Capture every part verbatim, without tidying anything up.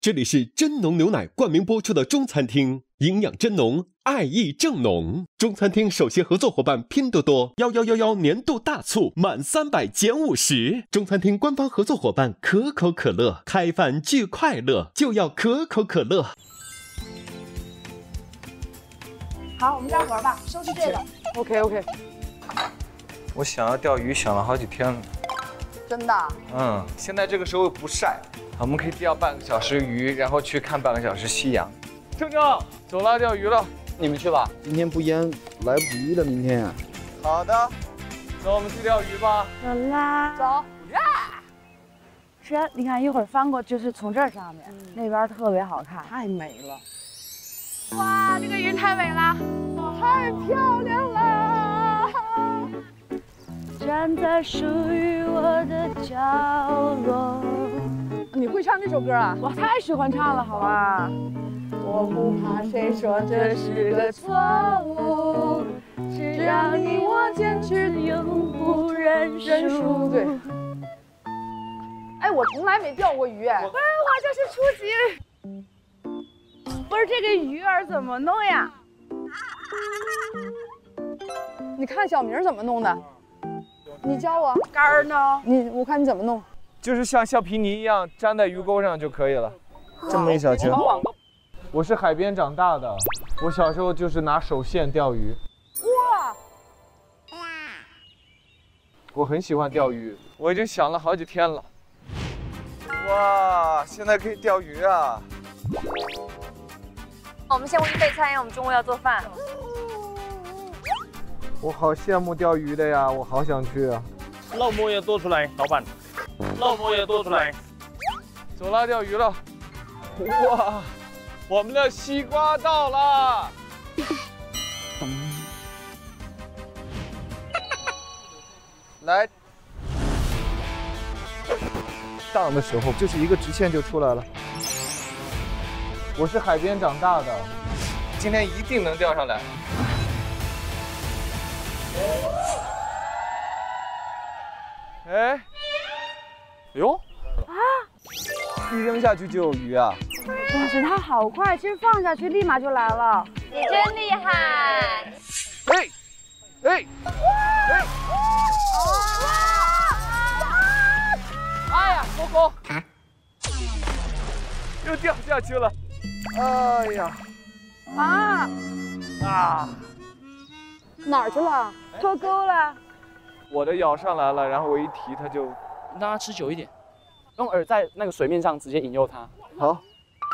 这里是真浓牛奶冠名播出的中餐厅，营养真浓，爱意正浓。中餐厅首席合作伙伴拼多多幺幺幺幺年度大促，满三百减五十。中餐厅官方合作伙伴可口可乐，开饭聚快乐，就要可口可乐。 好，我们干活吧，收拾这个。 OK OK。 我想要钓鱼，想了好几天了。 真的？ 嗯，现在这个时候不晒，我们可以钓半个小时鱼，然后去看半个小时夕阳。郑正，走了，钓鱼了， 你们去吧。今天不淹，来不及了，明天。 好的，走，我们去钓鱼吧。 走啦，走呀！ 是，你看一会儿翻过，就是从这儿上面，嗯、那边特别好看， 太美了。 哇，这个云太美了， 太漂亮了。 站在属于我的角落。 你会唱这首歌啊？ 我太喜欢唱了，好吧？ 我不怕谁说这是个错误，只要你我坚持，永不认输。对。哎，我从来没钓过鱼哎。 不是，我就是初级。不是这个鱼饵怎么弄呀？ 你看小明怎么弄的？你教我。 竿儿呢？ 你我看你怎么弄。 就是像橡皮泥一样粘在鱼钩上就可以了。这么一小圈。我是海边长大的，我小时候就是拿手线钓鱼。 哇！ 我很喜欢钓鱼，我已经想了好几天了。哇，现在可以钓鱼啊！ 我们先回去备餐，因为我们中午要做饭。 我好羡慕钓鱼的呀，我好想去啊！ 老母也多出来，老板。老母也多出来。 走了，钓鱼了。哇，我们的西瓜到了。来，荡的时候就是一个直线就出来了。我是海边长大的，今天一定能钓上来。哎，哟，啊，一扔下去就有鱼啊！ 哇塞，它好快，其实放下去立马就来了。 你真厉害！ 哎，哎，哎！哎呀，狗狗，又掉下去了！哎呀， 啊啊！ 哪儿去了？ 脱钩了。 我的咬上来了，然后我一提它就。 让它吃久一点，用饵在那个水面上直接引诱它。 好。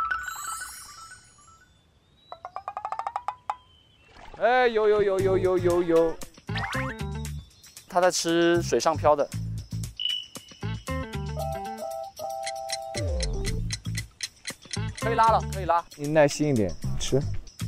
哎，有有有有有有有。 它在吃水上漂的。可以拉了，可以拉。 你耐心一点，吃。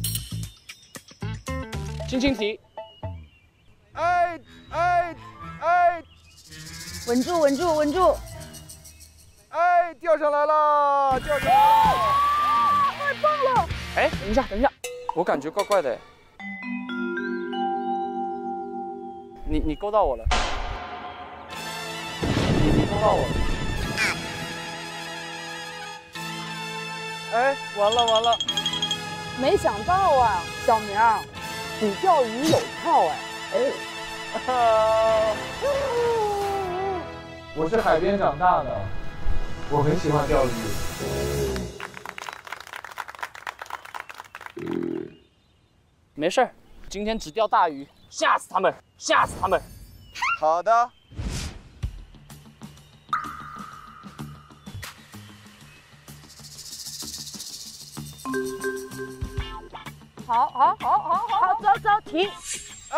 轻轻提。 哎哎哎！ 稳住，稳住，稳住！ 哎，钓上来了，钓上来了！ 太棒了！ 哎，等一下，等一下，我感觉怪怪的。你你勾到我了，你你勾到我了。 哎，完了完了！ 没想到啊，小明，你钓鱼有套哎！哎。 我是海边长大的，我很喜欢钓鱼。 没事儿，今天只钓大鱼，吓死他们，吓死他们。 好的。 好，好，好，好，好，走走，停。 啊！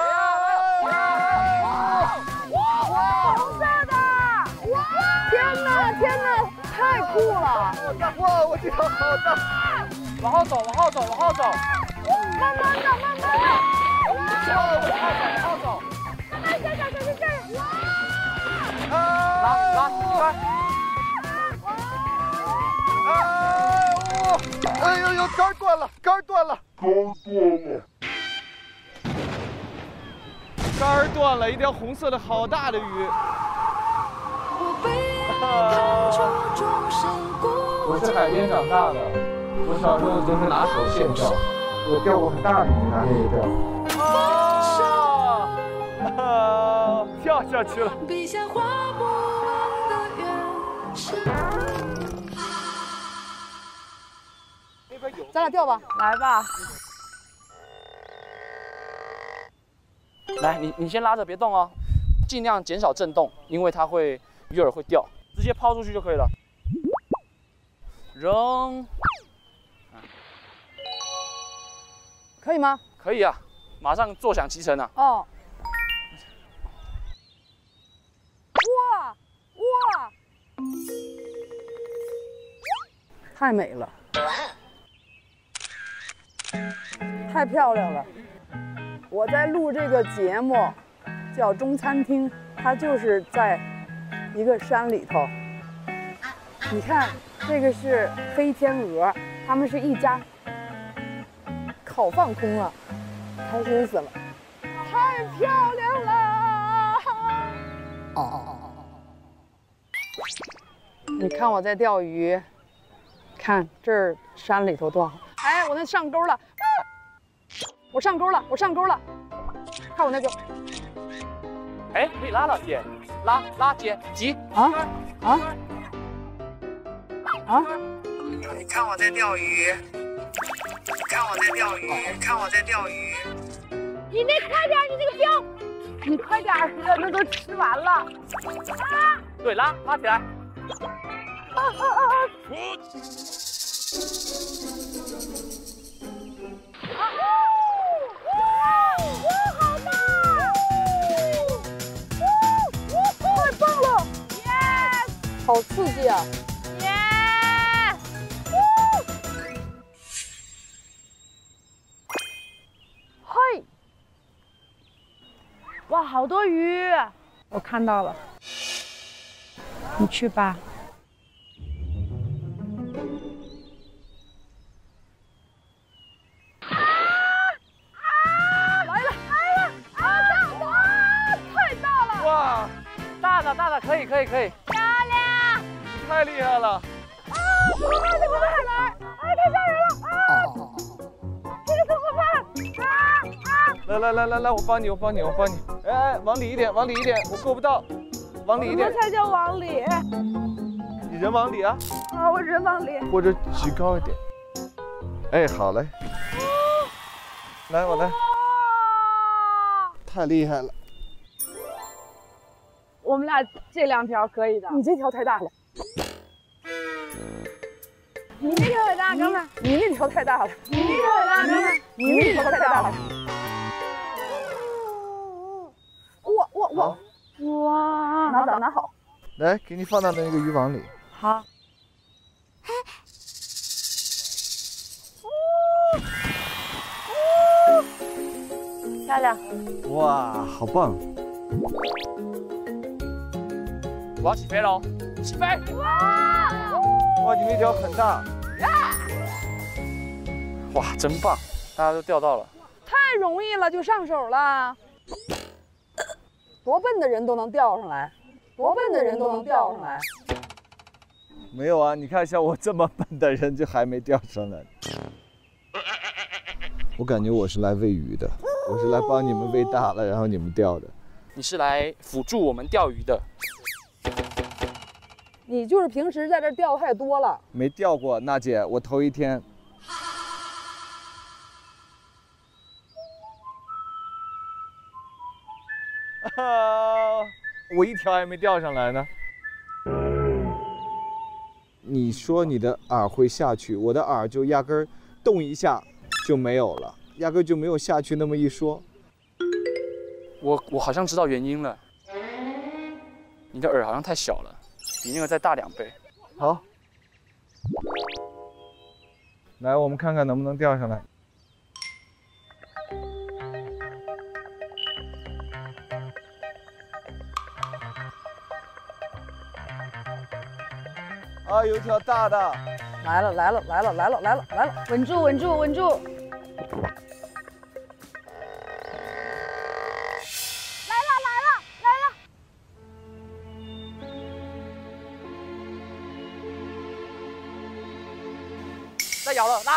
哇！红色的！哇！天哪，天哪，太酷了！ 哇，我这条好大！ 往后走，往后走，往后走。 慢慢的，慢慢的。 往后走，往后走。 慢慢，小小小心这儿。哇！ 拉拉，一杆。 啊！哎呦呦，杆断了，杆断了，杆断了。杆儿断了，一条红色的好大的鱼。我我是海边长大的，我小时候就是拿手线钓，我钓过很大的鱼，拿那个钓。啊！跳下去了。 咱俩钓吧， 来吧。 来，你你先拉着，别动哦，尽量减少震动，因为它会鱼饵会掉，直接抛出去就可以了。扔， 可以吗？ 可以啊，马上坐享其成啊。 哦。哇哇！太美了，太漂亮了。我在录这个节目，叫中餐厅，它就是在一个山里头。你看，这个是飞天鹅，它们是一家，好放空啊，开心死了，太漂亮了！哦哦哦哦！你看我在钓鱼，看这儿山里头多好。哎，我那上钩了。我上钩了，我上钩了，看我那个， 哎，可以拉了，姐，拉拉姐，急啊啊啊！你看我在钓鱼，你看我在钓鱼，看我在钓鱼。 你那快点，你那个标， 你快点，哥，那都吃完了。啊！ 对，拉拉起来。 啊啊啊！好刺激啊！ 耶！ 嘿！ 哇，好多鱼！ 我看到了，你去吧。啊啊！来了来了！啊！哇，太大了！ 哇， 大的大的，可以可以可以。 太厉害了！ 啊！怎么办？怎么办？来！哎，太吓人了！啊！这个怎么办？啊啊！ 来来来来来，我帮你，我帮你，我帮你。哎哎，往里一点，往里一点，我够不到，往里一点。 什么才叫往里？ 你人往里啊？ 啊，我人往里。 或者举高一点。哎，好嘞。来，我来。太厉害了！ 我们俩这两条可以的。你这条太大了。你那条太大，哥们儿。你那条太大了。你那条太大，哥们儿。你那条太大了。哇哇哇！哇！拿好拿好。 来，给你放到那个渔网里。 好。 漂亮！ 哇，好棒！ 我要起飞喽！起飞！ 哇！ 哇，你那条很大。 哇，真棒！大家都钓到了。 太容易了，就上手了。多笨的人都能钓上来，多笨的人都能钓上来。 没有啊，你看像我这么笨的人就还没钓上来。我感觉我是来喂鱼的，我是来帮你们喂大了，然后你们钓的。 你是来辅助我们钓鱼的。 你就是平时在这钓太多了。 没钓过，娜姐，我头一天。啊，我一条还没钓上来呢。你说你的饵会下去，我的饵就压根儿动一下就没有了，压根儿就没有下去那么一说。 我我好像知道原因了，你的饵好像太小了，比那个再大两倍。 好，来，我们看看能不能钓上来。啊，有一条大的， 来了来了来了来了来了来了， 稳住稳住稳住！ 来了来了来了！ 再咬了，拉。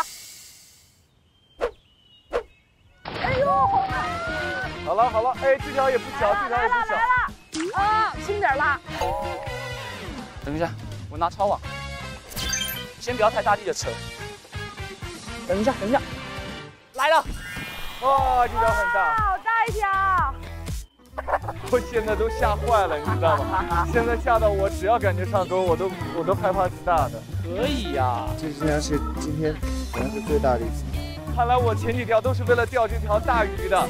哎呦，好大！ 好了好了，哎，这条也不小，这条也不小。 啊，轻点拉。 等一下，我拿抄网。先不要太大力的扯。等一下，等一下，来了！ 哇，这条很大， 好大一条！ 我现在都吓坏了，你知道吗？现在吓到我，只要感觉上钩，我都我都害怕是大的。 可以呀， 这实际上是今天可能是最大的一次。看来我前几条都是为了钓这条大鱼的。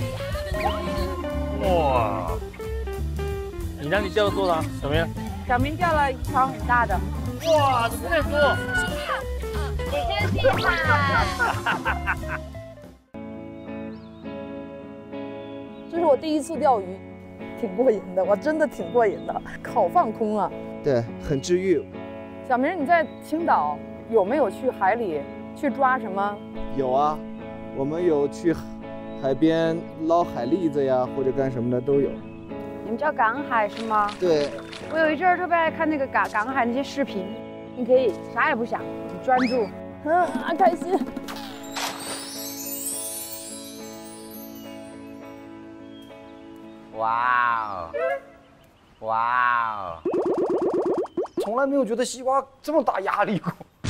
哇！你那里钓的多少？怎么样？ 小明钓了一条很大的。 哇，怎么这么多？ 你真厉害！ 这是我第一次钓鱼，挺过瘾的，我真的挺过瘾的，好放空啊。 对，很治愈。 小明，你在青岛有没有去海里去抓什么？ 有啊，我们有去海边捞海蛎子呀，或者干什么的都有。 你们叫港海是吗？ 对， 我有一阵儿特别爱看那个港港海那些视频，你可以啥也不想，你专注， 嗯，啊，开心。 哇哦，哇哦！从来没有觉得西瓜这么大压力过。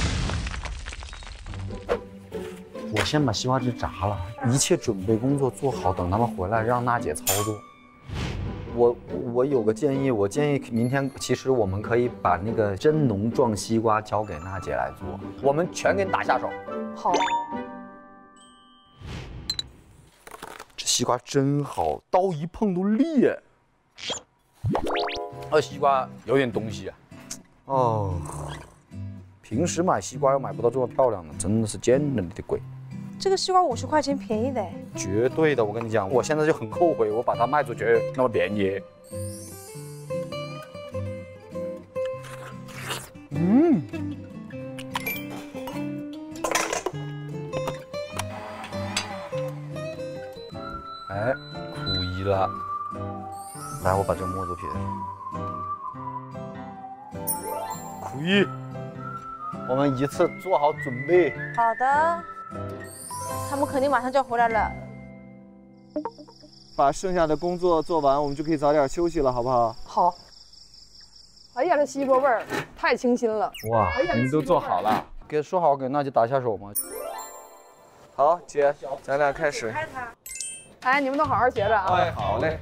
我先把西瓜汁炸了，一切准备工作做好，等他们回来让娜姐操作。我我有个建议，我建议明天其实我们可以把那个真浓撞西瓜交给娜姐来做，我们全给你打下手。 好。 这西瓜真好，刀一碰都裂。这西瓜有点东西啊。哦，平时买西瓜又买不到这么漂亮的，真的是见了你的鬼。 这个西瓜五十块钱便宜的， 绝对的，我跟你讲，我现在就很后悔，我把它卖出去那么便宜。嗯，哎，可以了。来，我把这个沫子撇了。可以，我们一次做好准备。 好的，他们肯定马上就要回来了。 把剩下的工作做完，我们就可以早点休息了，好不好？ 好。哎呀，这西瓜味儿太清新了。 哇， 你们都做好了， 给说好给娜姐打下手吗？ 好，姐，咱俩开始。 哎，你们都好好学着啊。 哎，好嘞。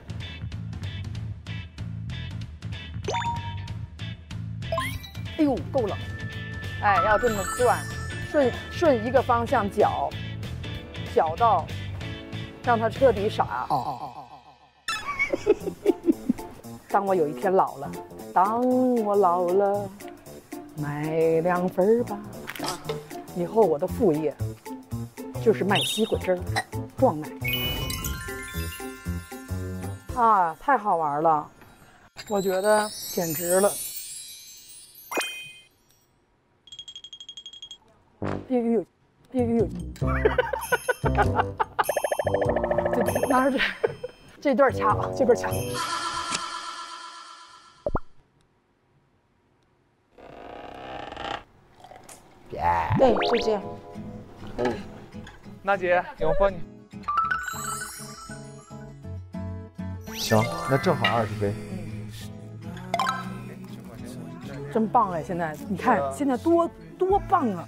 哎呦，够了。哎，要这么转，顺顺一个方向搅，搅到让它彻底傻。哦哦哦哦哦。当我有一天老了，当我老了，买两份儿吧。以后我的副业就是卖西瓜汁儿，壮卖。啊，太好玩了，我觉得简直了。哎呦呦，哎呦呦！这拿着这这段掐啊，这边掐。 对，就这样。 嗯，娜姐，给我帮你。 行，那正好二十杯。 真棒哎！现在你看，现在多多棒啊！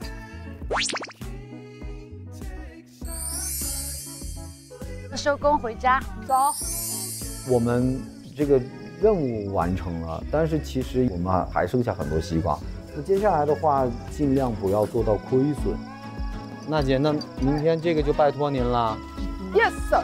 收工回家，走。 我们这个任务完成了，但是其实我们还剩下很多西瓜。那接下来的话，尽量不要做到亏损。娜姐，那明天这个就拜托您了。 Yes sir。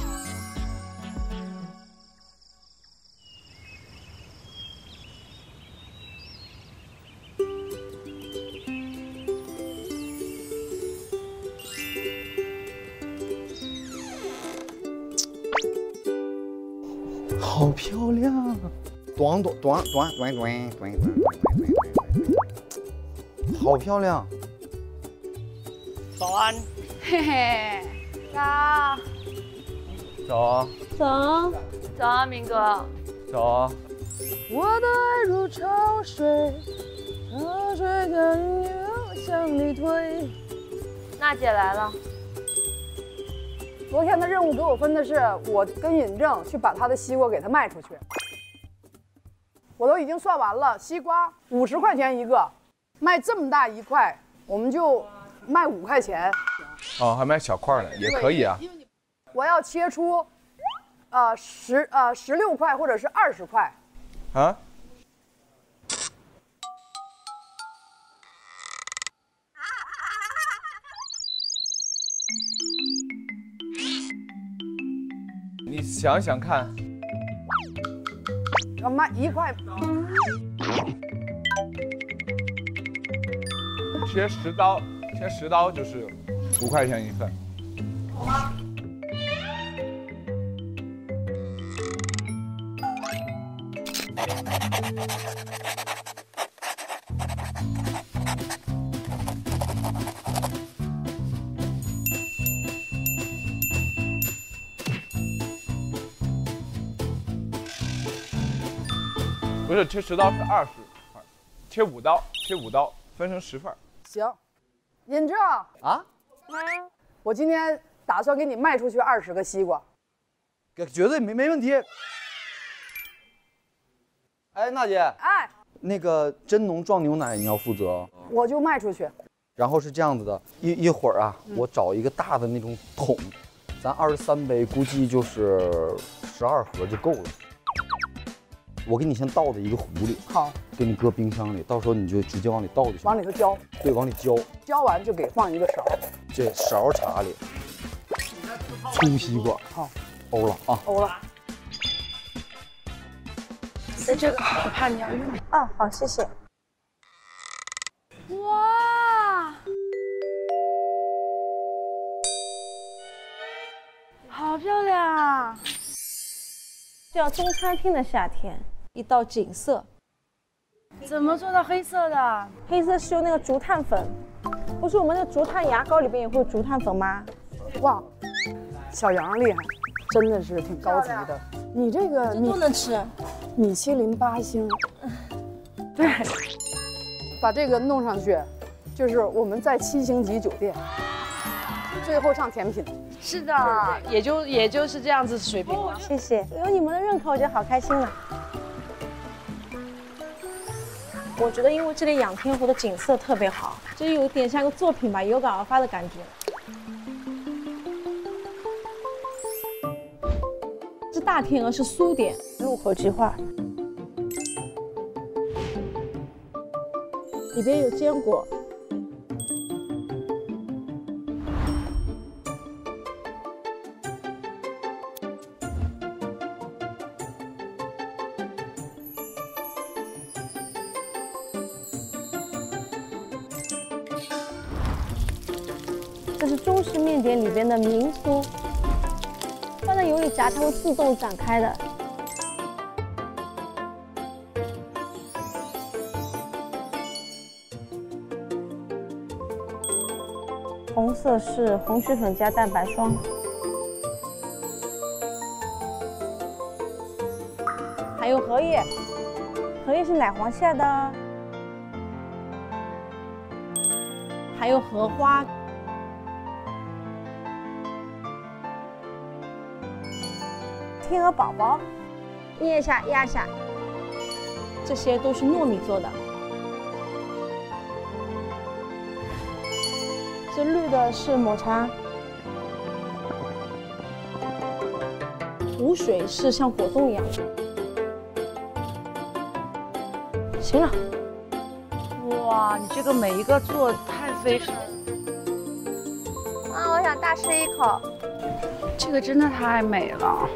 好漂亮！短短短短短短短短短，好漂亮！ 早安， 嘿嘿，早， 走啊， 走，走啊，明哥。 走啊。 我的爱如潮水，潮水更要向里退。 娜姐来了。 昨天的任务给我分的是，我跟尹正去把他的西瓜给他卖出去。我都已经算完了，西瓜五十块钱一个，卖这么大一块，我们就卖五块钱。 哦，还卖小块的也可以啊。 我要切出，呃十呃十六块或者是二十块。 啊？你想想看， 要卖一块， 切十刀，切十刀就是五块钱一份。不是切十刀是二十块，切五刀，切五刀分成十份。 行，尹正啊， 我今天打算给你卖出去二十个西瓜， 绝对没没问题。哎，娜姐， 哎， 那个真浓撞牛奶你要负责， 我就卖出去。 然后是这样子的，一一会儿啊，我找一个大的那种桶，咱二十三杯估计就是十二盒就够了。我给你先倒在一个壶里， 好， 给你搁冰箱里，到时候你就直接往里倒就行。 往里头浇， 对，往里浇， 浇完就给放一个勺， 这勺茶里，粗西瓜， 好， 欧了啊， 欧了。 那这个我怕你要用。 啊，好，谢谢。 哇，好漂亮啊！ 这叫中餐厅的夏天，一道景色。 怎么做到黑色的？ 黑色是用那个竹炭粉，不是我们的竹炭牙膏里边也会有竹炭粉吗？ 哇，小杨厉害，真的是挺高级的。你这个这都能吃， 米其林八星，对，把这个弄上去，就是我们在七星级酒店，最后上甜品。 是的，也就也就是这样子水平了。 谢谢，有你们的认可，我觉得好开心啊。我觉得因为这里仰天湖的景色特别好，就有点像个作品吧，有感而发的感觉。这大天鹅是苏点入口即化，里边有坚果。这是中式面点里边的明酥，放在油里炸，它会自动展开的。红色是红曲粉加蛋白霜，还有荷叶，荷叶是奶黄馅的，还有荷花。天鹅宝宝，捏一下压一下，这些都是糯米做的。这绿的是抹茶，湖水是像果冻一样。行了， 哇，你这个每一个做太费事了。 啊，我想大吃一口。 这个真的太美了。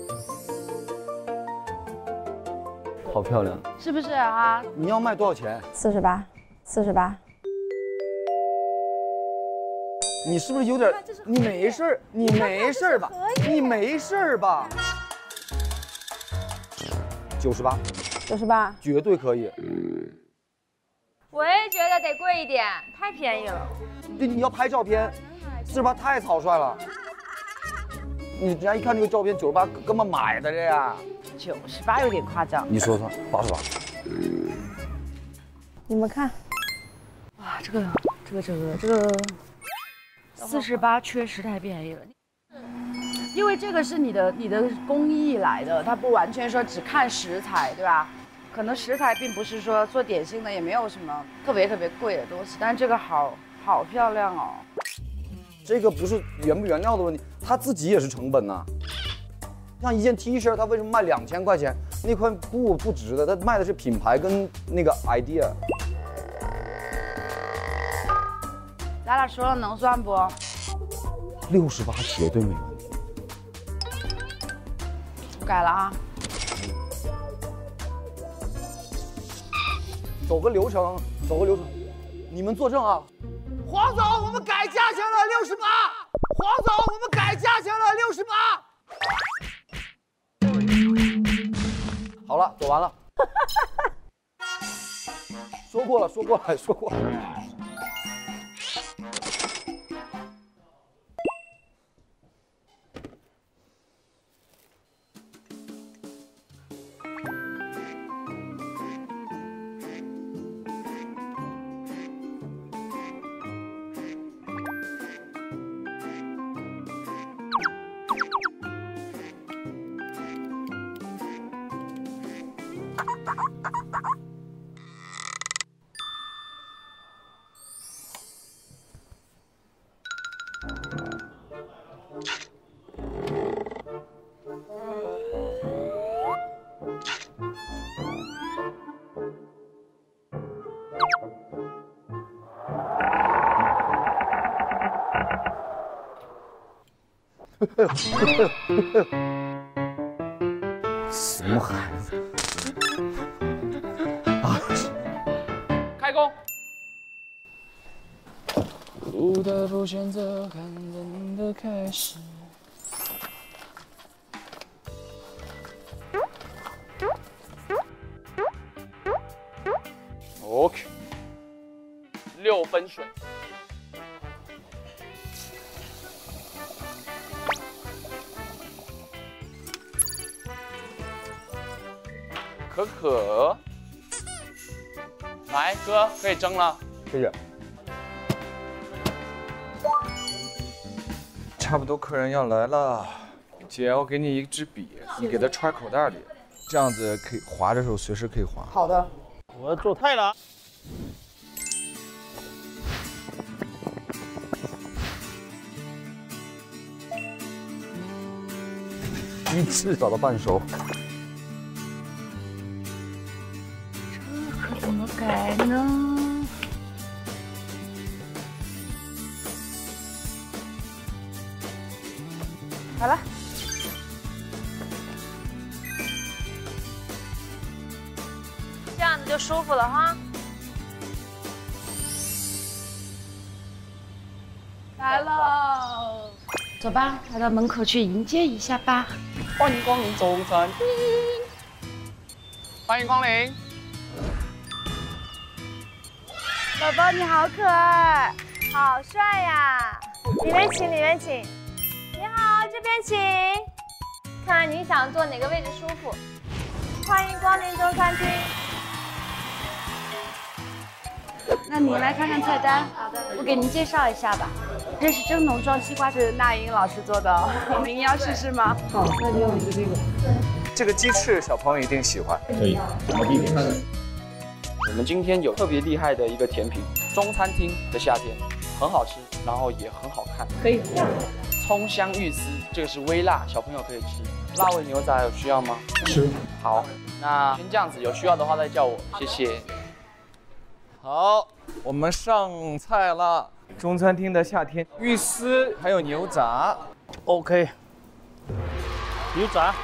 好漂亮， 是不是啊？ 你要卖多少钱？ 四十八，四十八。 你是不是有点？你没事儿，你没事儿吧？你没事儿吧？九十八， 九十八， 绝对可以。 我也觉得得贵一点，太便宜了。 对，你要拍照片，四十八太草率了。你人家一看这个照片，九十八根本买的这呀。 九十八有点夸张。 你说说，八十八。 你们看， 哇，这个这个这个这个四十八确实太便宜了，因为这个是你的你的工艺来的，它不完全说只看食材，对吧？可能食材并不是说做点心的也没有什么特别特别贵的东西，但是这个好好漂亮哦。 这个不是原不原料的问题，它自己也是成本呐、啊。像一件 T 恤，它为什么卖两千块钱？那块布不值的，它卖的是品牌跟那个 idea。 咱俩说了能算不？ 六十八绝对没问题。 我改了啊。 走个流程，走个流程，你们作证啊！黄总，我们改价钱了六十八。黄总，我们改价钱了六十八。好了，走完了。说过了，说过了，说过了。什么孩子？啊！ 开工。不得不选择看人的开始。OK， 六分水。可可，来哥可以蒸了， 谢谢。 差不多客人要来了，姐，我给你一支笔，你给它揣口袋里，这样子可以划的时候随时可以划。 好的。 我要做菜了。 鸡翅找到半熟。 可怎么改呢？好了， 这样子就舒服了哈。 来喽，走吧，来到门口去迎接一下吧。 欢迎光临中餐厅，欢迎光临。 宝宝你好可爱，好帅呀！里面请，里面请。你好，这边请。看来你想坐哪个位置舒服。欢迎光临中餐厅。 那你来看看菜单，好的，我给您介绍一下吧。这是蒸笼装西瓜，是那英老师做的，您要试试吗？好，那就用一个这个。 这个鸡翅小朋友一定喜欢。 可以，毛病点。 我们今天有特别厉害的一个甜品，中餐厅的夏天，很好吃，然后也很好看。 可以。 葱香芋丝，这个是微辣，小朋友可以吃。辣味牛杂有需要吗？ 吃。 好，那先这样子，有需要的话再叫我，谢谢。 好，我们上菜了。中餐厅的夏天，芋丝还有牛杂。 OK。牛杂。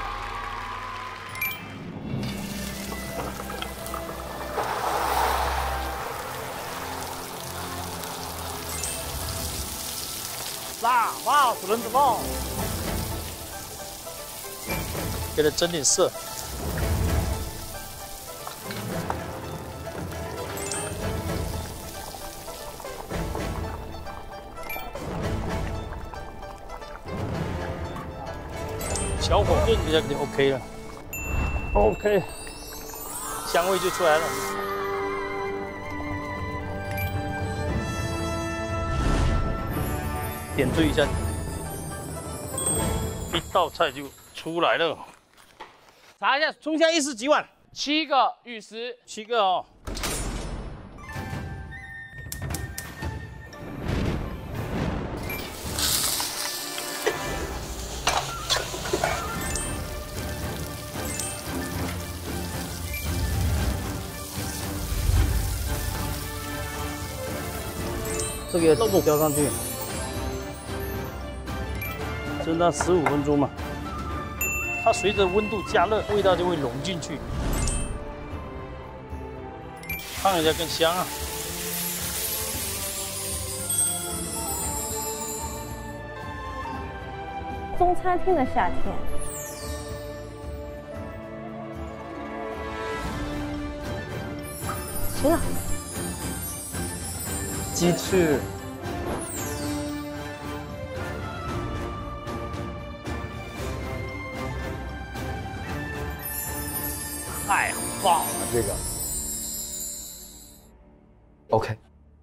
辣，哇，主人怎么？给它整点色。小火炖一下就 OK 了。OK， 香味就出来了。 点缀一下，一道菜就出来了。查一下，冲下一式几碗？ 七个玉石， 七个哦。这个肉末浇上去，蒸到十五分钟嘛。它随着温度加热，味道就会融进去，烫一下更香啊。 中餐厅的夏天。行了。 鸡翅，太棒了！这个 ，OK。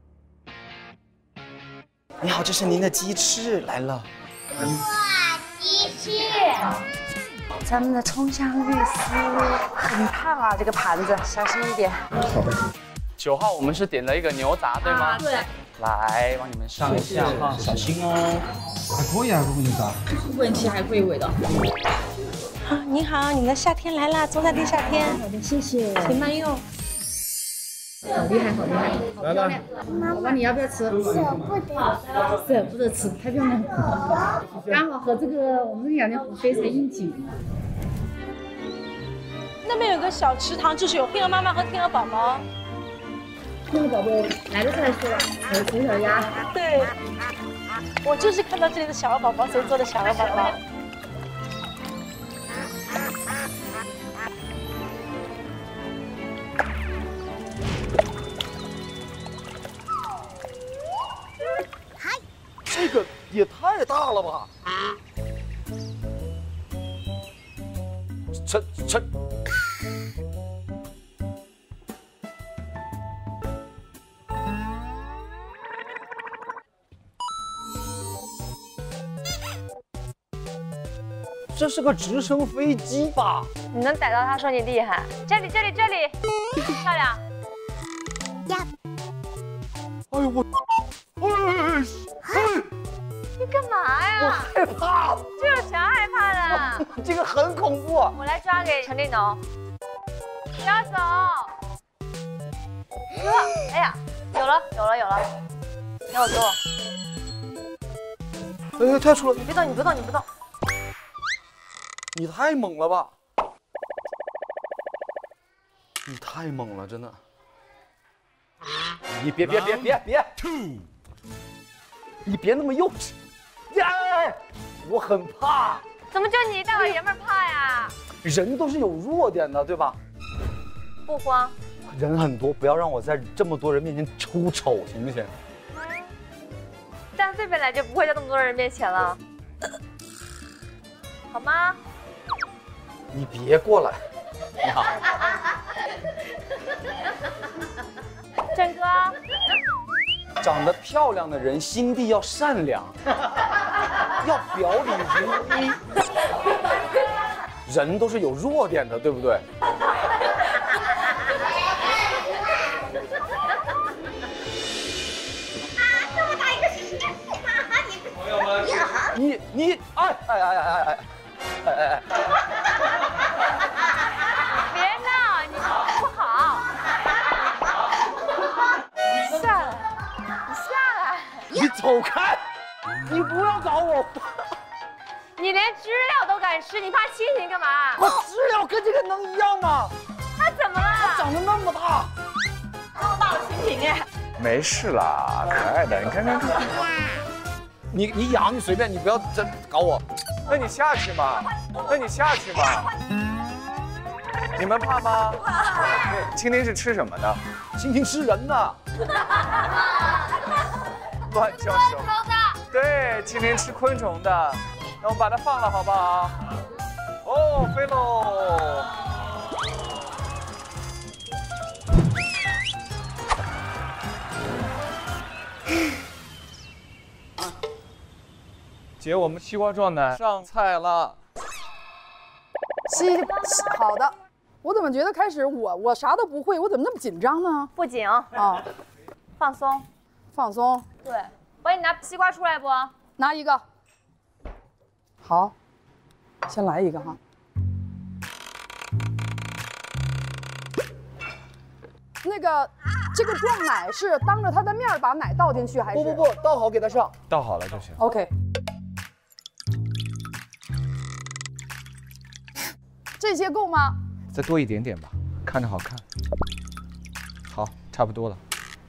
你好，这是您的鸡翅来了。 哇，鸡翅！ 咱们的葱香芋丝很烫啊，这个盘子小心一点。 好的。 九号我们是点了一个牛杂，对吗？ 对。 来，帮你们上一下哈，小心哦。 还可以啊，这个牛杂。 问题还贵味的。 啊，您好，你们的夏天来啦，中餐厅夏天。好的，谢谢，请慢用。 好厉害，好厉害，好漂亮。宝宝，你要不要吃？ 舍不得。 舍不得吃，太漂亮了。刚好和这个我们两条非常应景。 那边有个小池塘，就是有天鹅妈妈和天鹅宝宝。 天鹅宝宝来的太说了，有丑小鸭。 对，我就是看到这里的小鹅宝宝，所以做的小鹅宝宝。 这个也太大了吧！这这。 这是个直升飞机吧？ 你能逮到它，说你厉害。这里，这里，这里，漂亮。呀！ 哎呦我，哎， 你干嘛呀？ 我害怕。 这有啥害怕的？ 这个很恐怖。 我来抓给陈立农。不要走。哟，哎呀，有了，有了，有了。给我，给我。 哎，太出了！ 你别动，你不动，你不动。 你太猛了吧！你太猛了，真的！你别别别别别！你别那么幼稚！耶！我很怕。 怎么就你大老爷们怕呀？ 人都是有弱点的，对吧？ 不慌。 人很多，不要让我在这么多人面前出丑，行不行？ 但这本来就不会在这么多人面前了，好吗？ 你别过来！你好， 郑哥， 长得漂亮的人心地要善良，要表里如一。人都是有弱点的，对不对？ 这么大一个石头吗？你朋友们， 你你哎哎哎哎哎哎哎哎！ 别闹，你不好。你下来，你下来。 你走开！你不要搞我！ 你连知了都敢吃，你怕亲情干嘛？ 我知了跟这个能一样吗？ 它怎么了？ 它长得那么大， 这么大的蜻蜓哎！ 没事啦，可爱的，你看看看。 你你养你随便，你不要真搞我。 那你下去嘛，那你下去嘛。你们怕吗？蜻蜓是吃什么的？ 蜻蜓吃人的。 乱叫什么？对，蜻蜓吃昆虫的。那我们把它放了，好不好？哦，飞喽！ 姐，我们西瓜撞奶上菜了。 西，好的。我怎么觉得开始我我啥都不会，我怎么那么紧张呢？ 不紧啊， 放松， 放松。 对，我给你拿西瓜出来不？ 拿一个。好，先来一个哈。那个，这个撞奶是当着他的面把奶倒进去，还是？ 不不不，倒好给他上，倒好了就行。 OK。这些够吗？ 再多一点点吧，看着好看。好，差不多了。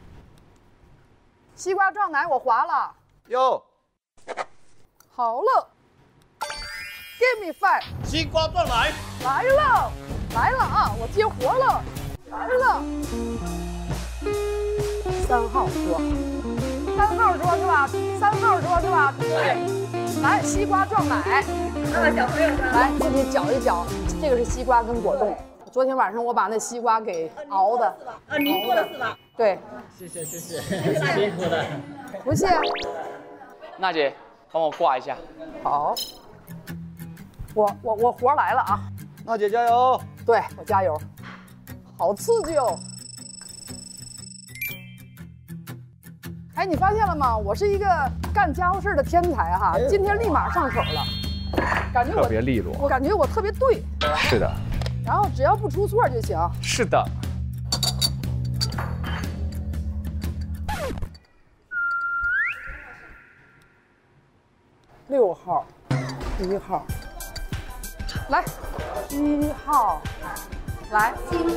西瓜撞奶我划了。 哟。 好了。Give me five。 西瓜撞奶。 来了，来了啊！我接活了。来了，三号桌，三号桌是吧？三号桌是吧？对。来，西瓜撞奶。那小朋友来自己搅一搅，这个是西瓜跟果冻。昨天晚上我把那西瓜给熬的。 啊，您做的是吧？ 对。 谢谢谢谢，辛苦了。 不谢。 娜姐，帮我挂一下。 好。我我我活来了啊！ 娜姐加油！ 对我加油。好刺激哦！哎，你发现了吗？我是一个干家务事的天才哈，今天立马上手了，感觉我特别利落， 我感觉我特别对。 是的。 然后只要不出错就行。 是的。 六号，一号，来，一号。来，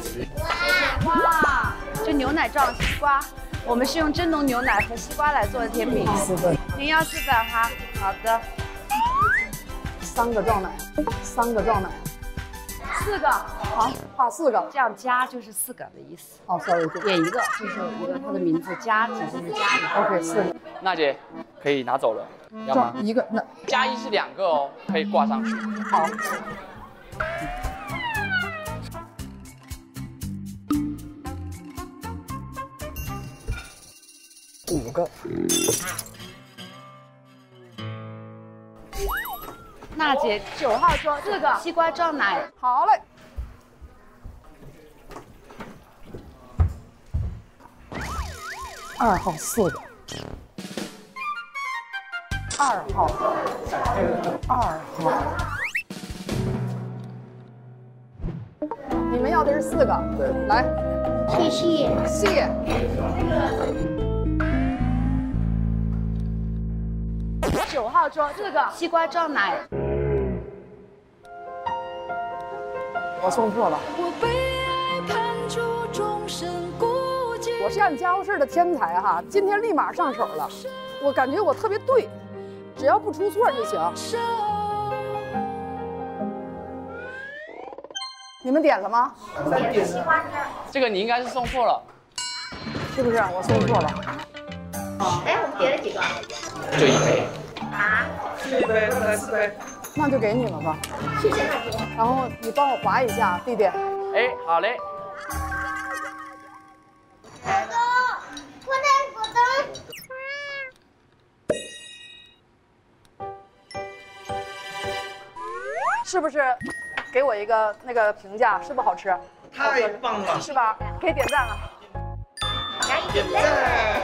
哇，这牛奶撞西瓜，我们是用真浓牛奶和西瓜来做的甜品。四份，您要四份哈。好的。三个撞奶，三个撞奶，四个，好，画四个，这样加就是四个的意思。哦 ，sorry， 点一个就是一个它的名字，加只是加一个。OK， 四个。 娜姐，可以拿走了，要吗？ 一个，那加一是两个哦，可以挂上去。 好。五个。娜姐九号桌四个西瓜撞奶，好嘞。二号四个。二号，二号。你们要的是四个，对，来。谢谢。谢。九号桌四个西瓜撞奶，我送错了。我是干家务事的天才哈，今天立马上手了，我感觉我特别对，只要不出错就行。你们点了吗？ 点西瓜汁。 这个你应该是送错了， 是不是？我送错了。 哎，我们点了几个？ 就一杯。 啊， 四杯，来四杯。 那就给你了吧。 谢谢大姐。 然后你帮我划一下，弟弟。 哎，好嘞。 果冻，我的果冻。 是不是？给我一个那个评价，是不是好吃？ 太棒了， 是吧？可以点赞了。 点赞。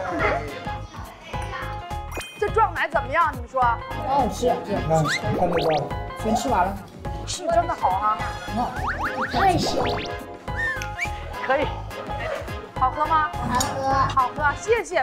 这撞奶怎么样？你们说？ 好好吃，这看看这个，全吃完了， 是真的好哈。 很好， 太香。 可以。好喝吗？ 好喝。 好喝，谢谢。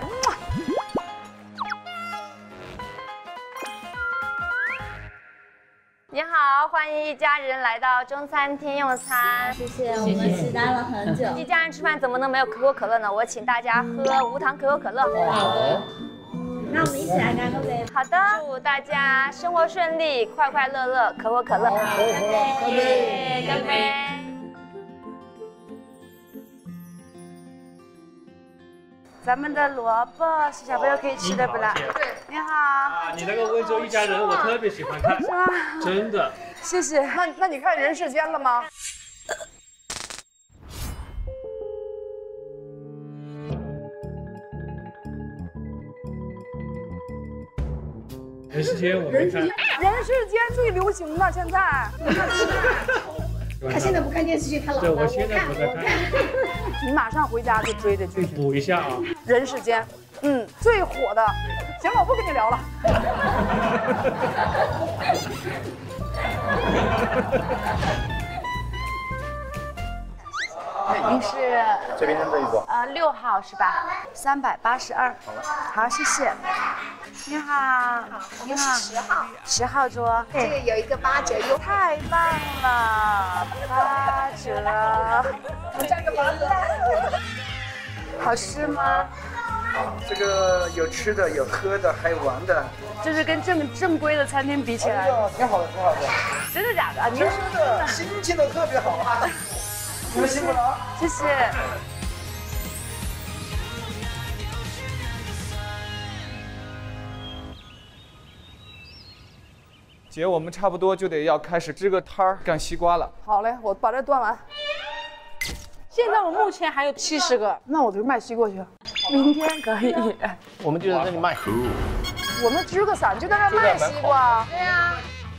你好，欢迎一家人来到中餐厅用餐。 谢谢，我们期待了很久。 一家人吃饭怎么能没有可口可乐呢？我请大家喝无糖可口可乐。 好的。那我们一起来干个杯。 好的，祝大家生活顺利，快快乐乐，可口可乐。 干杯！ 干杯！咱们的萝卜是小朋友可以吃的不啦？对，你好。 啊，你那个温州一家人我特别喜欢看， 是吗？ 真的。 谢谢。那那你看人世间了吗？ 人世间我没看。 人世间最流行的现在。 他现在不看电视剧，他老对，我现在不在看。 你马上回家就追这剧。 补一下啊。 人世间，嗯，最火的。行了，我不跟你聊了。 您是这边这一桌， 呃六号是吧？三百八十二。好，谢谢。你好，你好， 十号， 十号桌。 这个有一个八折优， 太棒了，八折。 我占个八折。 好吃吗？ 这个有吃的，有喝的，还有玩的。 就是跟正正规的餐厅比起来， 挺好的，挺好的。 真的假的？您说的，心情都特别好啊。你们辛苦了啊！ 谢谢。 姐，我们差不多就得要开始支个摊儿干西瓜了。 好嘞，我把这端完。现在我目前还有七十个，那我就卖西瓜去。明天可以。 我们就在这里卖。 我们支个伞就在这卖西瓜。 对呀。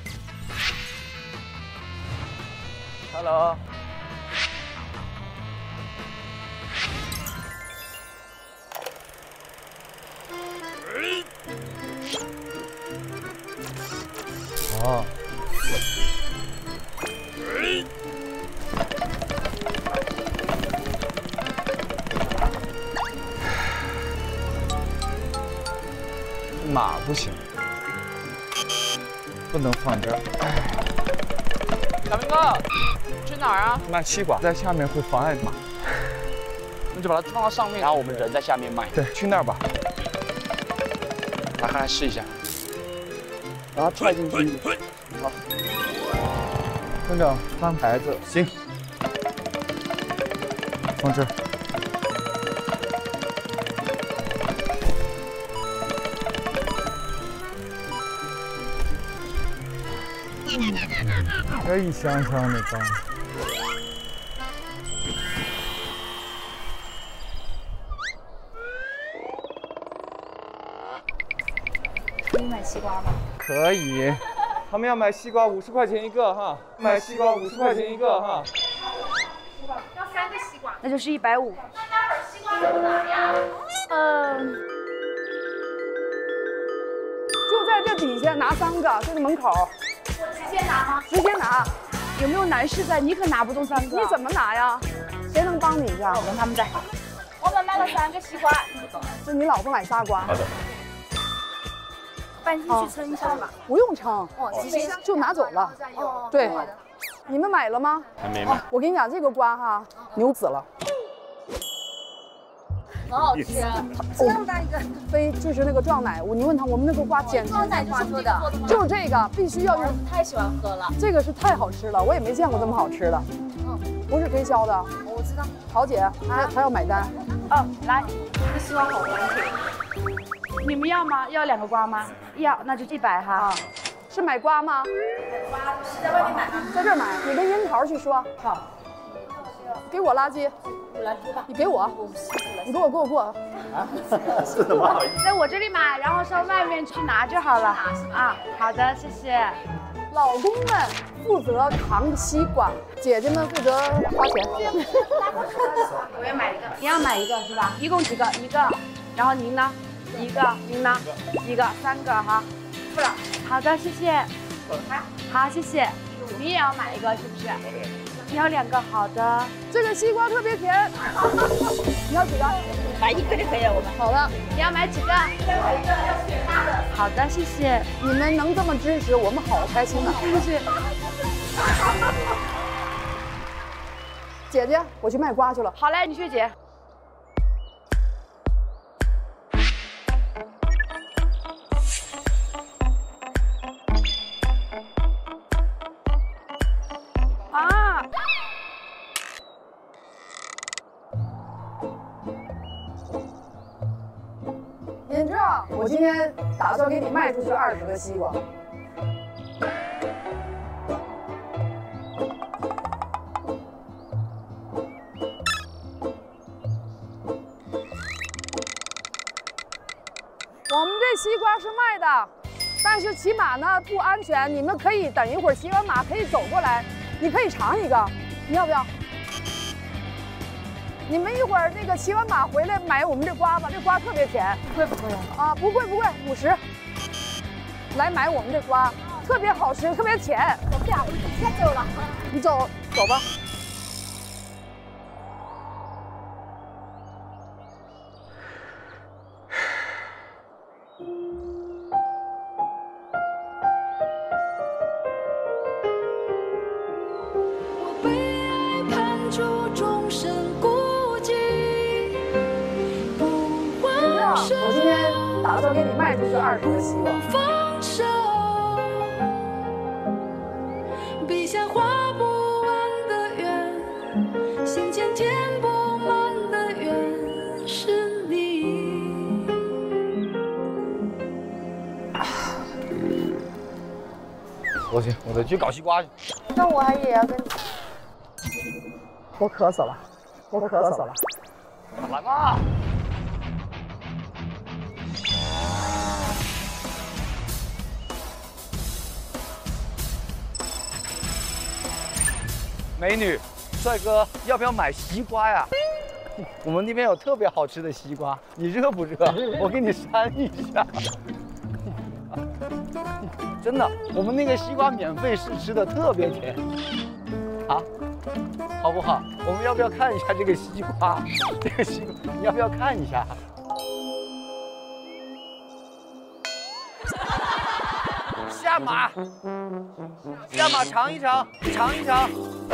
Hello。哦。马不行，不能放这儿。 小明哥，去哪儿啊？ 卖西瓜在下面会妨碍马， 那就把它放到上面，然后我们人在下面卖。 对，去那儿吧。 来，看来试一下。 把它踹进去。好。村长翻牌子，行。放这儿。这一箱箱的装。 可以买西瓜吗？ 可以。他们要买西瓜五十块钱一个哈，买西瓜五十块钱一个哈。 要三个西瓜， 那就是一百五。 那待会儿西瓜从哪呀？ 嗯， 就在这底下拿三个，就在门口。 我直接拿吗？ 直接拿。 有没有男士在？你可拿不动三个。 你怎么拿呀？谁能帮你一下？ 让他们在。 我们买了三个西瓜。 就你老婆买仨瓜。 好的。 半天去称一下吧。 不用称， 哦，直接就拿走了。 哦， 对。你们买了吗？ 还没买。 我跟你讲，这个瓜哈，牛死了。 很好吃，这样大一个， 非就是那个撞奶，你问他，我们那个瓜简直撞奶就是做的， 就是这个必须要用， 太喜欢喝了， 这个是太好吃了，我也没见过这么好吃的，嗯，不是推销的， 我知道。 桃姐，她她要买单， 哦，来，这西瓜好甜。你们要吗？要两个瓜吗？要，那就一百哈。 啊，是买瓜吗？ 买瓜是在外面买吗？ 在这儿买，你跟樱桃去说。 好。 给我垃圾。 我来说吧。 你给我，你给我给我给我。 啊，是的吗？ 在我这里买，然后上外面去拿就好了。啊，好的，谢谢。 老公们负责扛西瓜，姐姐们负责花钱。 我也买一个，你要买一个是吧？一共几个？一个。然后您呢？一个。您呢？一个，三个哈。付了。好的，谢谢。好，谢谢。你也要买一个是不是？你要两个，好的。 这个西瓜特别甜。你要几个？ 买一个就可以了，我们。 好的。 你要买几个？ 买一个，要选大的。 好的，谢谢。 你们能这么支持我们，好开心啊！ 谢谢。 姐姐，我去卖瓜去了。 好嘞，你去姐。 啊！你知道，我今天打算给你卖出去二十个西瓜。我们这西瓜是卖的， 但是骑马呢不安全，你们可以等一会儿骑完马可以走过来，你可以尝一个，你要不要？你们一会儿那个骑完马回来买我们这瓜吧，这瓜特别甜。贵不贵啊？不贵不贵，五十。来买我们这瓜，特别好吃，特别甜。 我不想，我直接走了。 你走走吧。我今天打算给你卖出去二十个西瓜。放手，笔下画不完的圆，心间填不满的圆是你。 我去，我得去搞西瓜去。 那我还也要跟你。 我渴死了，我渴死了。 来吧。美女，帅哥，要不要买西瓜呀？我们那边有特别好吃的西瓜，你热不热？我给你扇一下。真的，我们那个西瓜免费试吃的，特别甜。啊，好不好？我们要不要看一下这个西瓜？这个西瓜，你要不要看一下？下马，下马尝一尝，尝一尝。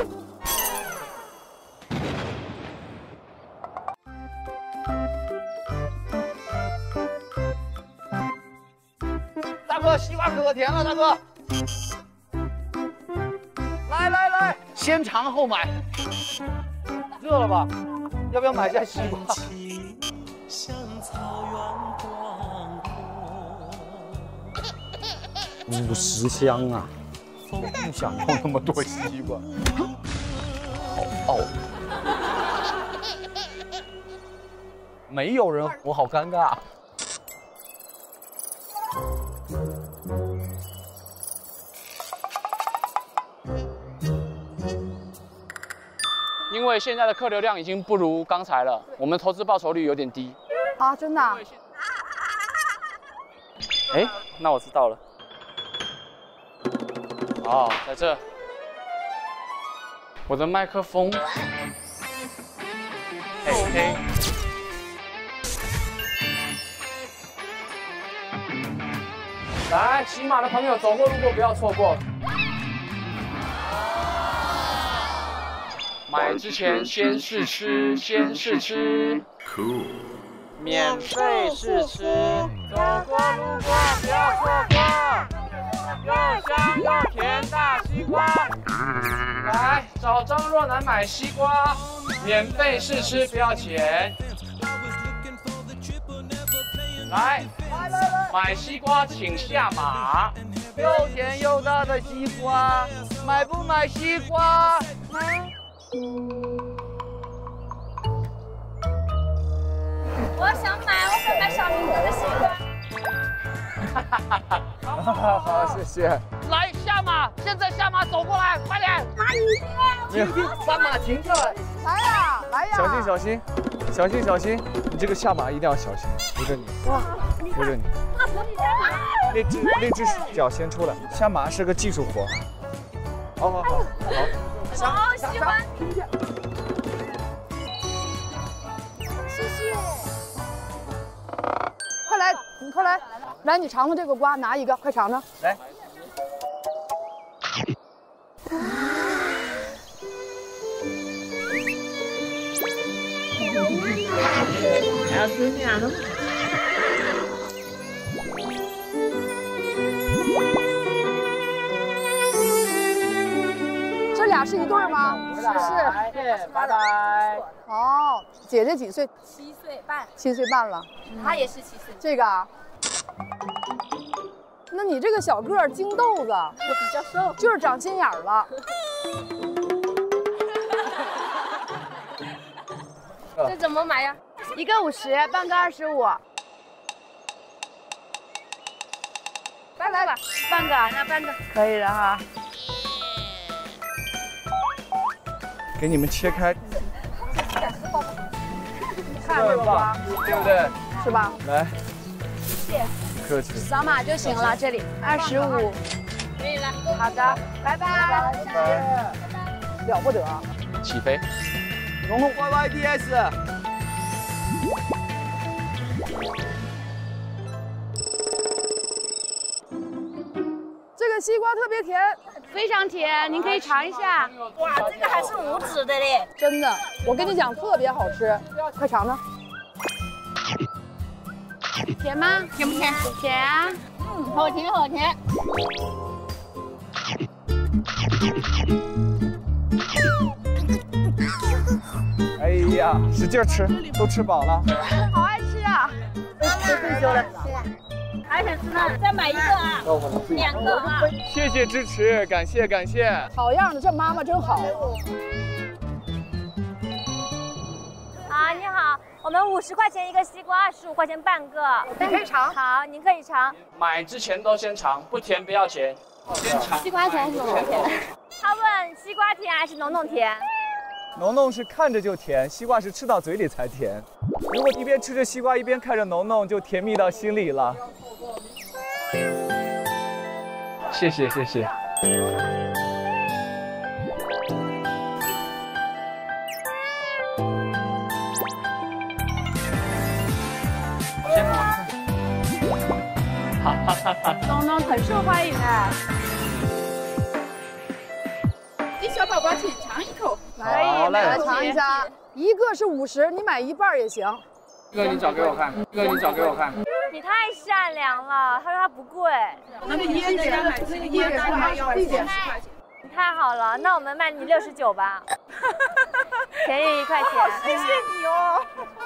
大哥，西瓜可甜了，大哥。来来来，先尝后买。热了吧？要不要买下西瓜？五十箱啊！不想要那么多西瓜，好傲。没有人，我好尴尬。 因为现在的客流量已经不如刚才了，我们投资报酬率有点低。 啊，真的？ 哎，那我知道了。哦，在这。我的麦克风。嘿嘿。来，骑马的朋友走过路过不要错过。买之前先试吃，先试吃。Cool。免费试吃，走过路过不要错过。又香又甜大西瓜，来找张若楠买西瓜，免费试吃不要钱。来，买西瓜请下马，又甜又大的西瓜，买不买西瓜？ 我想买，我想买小明哥的西瓜。 好，谢谢。 来下马，现在下马走过来，快点！ 妈，你停停，把马停下来！ 来呀，来呀！ 小心小心，小心小心！你这个下马一定要小心，扶着你，哇，扶着你。那只那只脚先出来，下马是个技术活。好好好，好。 我好喜欢。谢谢。 快来，你快来，来，你尝尝这个瓜，拿一个，快尝尝。 来。 还要吃面呢。 这俩是一对吗？ 是是，拜拜。 哦，姐姐几岁？ 七岁半。 七岁半了。 他也是七岁。 这个啊？那你这个小个儿金豆子， 我比较瘦， 就是长心眼儿了。 这怎么买呀？ 一个五十，半个二十五。拜来吧，半个，那半个可以的哈。 给你们切开， 看这个瓜， 对不对？ 是吧？ 来， 谢谢。 客气。 扫码就行了，这里二十五。可以了。好的，拜拜。 拜拜。 了不得。 起飞。 龙龙 Y Y D S。 这个西瓜特别甜，非常甜，您可以尝一下。 哇，这个还是无籽的嘞！ 真的，我跟你讲，特别好吃，快尝尝。甜吗？ 甜不甜？ 甜啊。 嗯，好甜好甜。 哎呀，使劲吃，都吃饱了。 好爱吃啊！ 都退休了。还想吃呢，再买一个啊，两个啊。 谢谢支持，感谢感谢。 好样的，这妈妈真好。 好，你好，我们五十块钱一个西瓜，二十五块钱半个。 你可以尝。 好，您可以尝。 买之前都先尝，不甜不要钱。先尝。 西瓜甜还是浓浓甜？他问西瓜甜还是浓浓甜？ 浓浓是看着就甜，西瓜是吃到嘴里才甜。如果一边吃着西瓜一边看着浓浓，就甜蜜到心里了。谢谢谢谢。 先拿。哈哈哈哈。 浓浓很受欢迎哎。 给小宝宝请尝一口。 可以，来尝一下。一个是五十，你买一半也行。 哥，你找给我看。哥，你找给我看。 你太善良了，他说他不贵。 那个椰子，那个椰子还要一点十块钱。 你太好了，那我们卖你六十九吧，便宜一块钱。 谢谢你哦。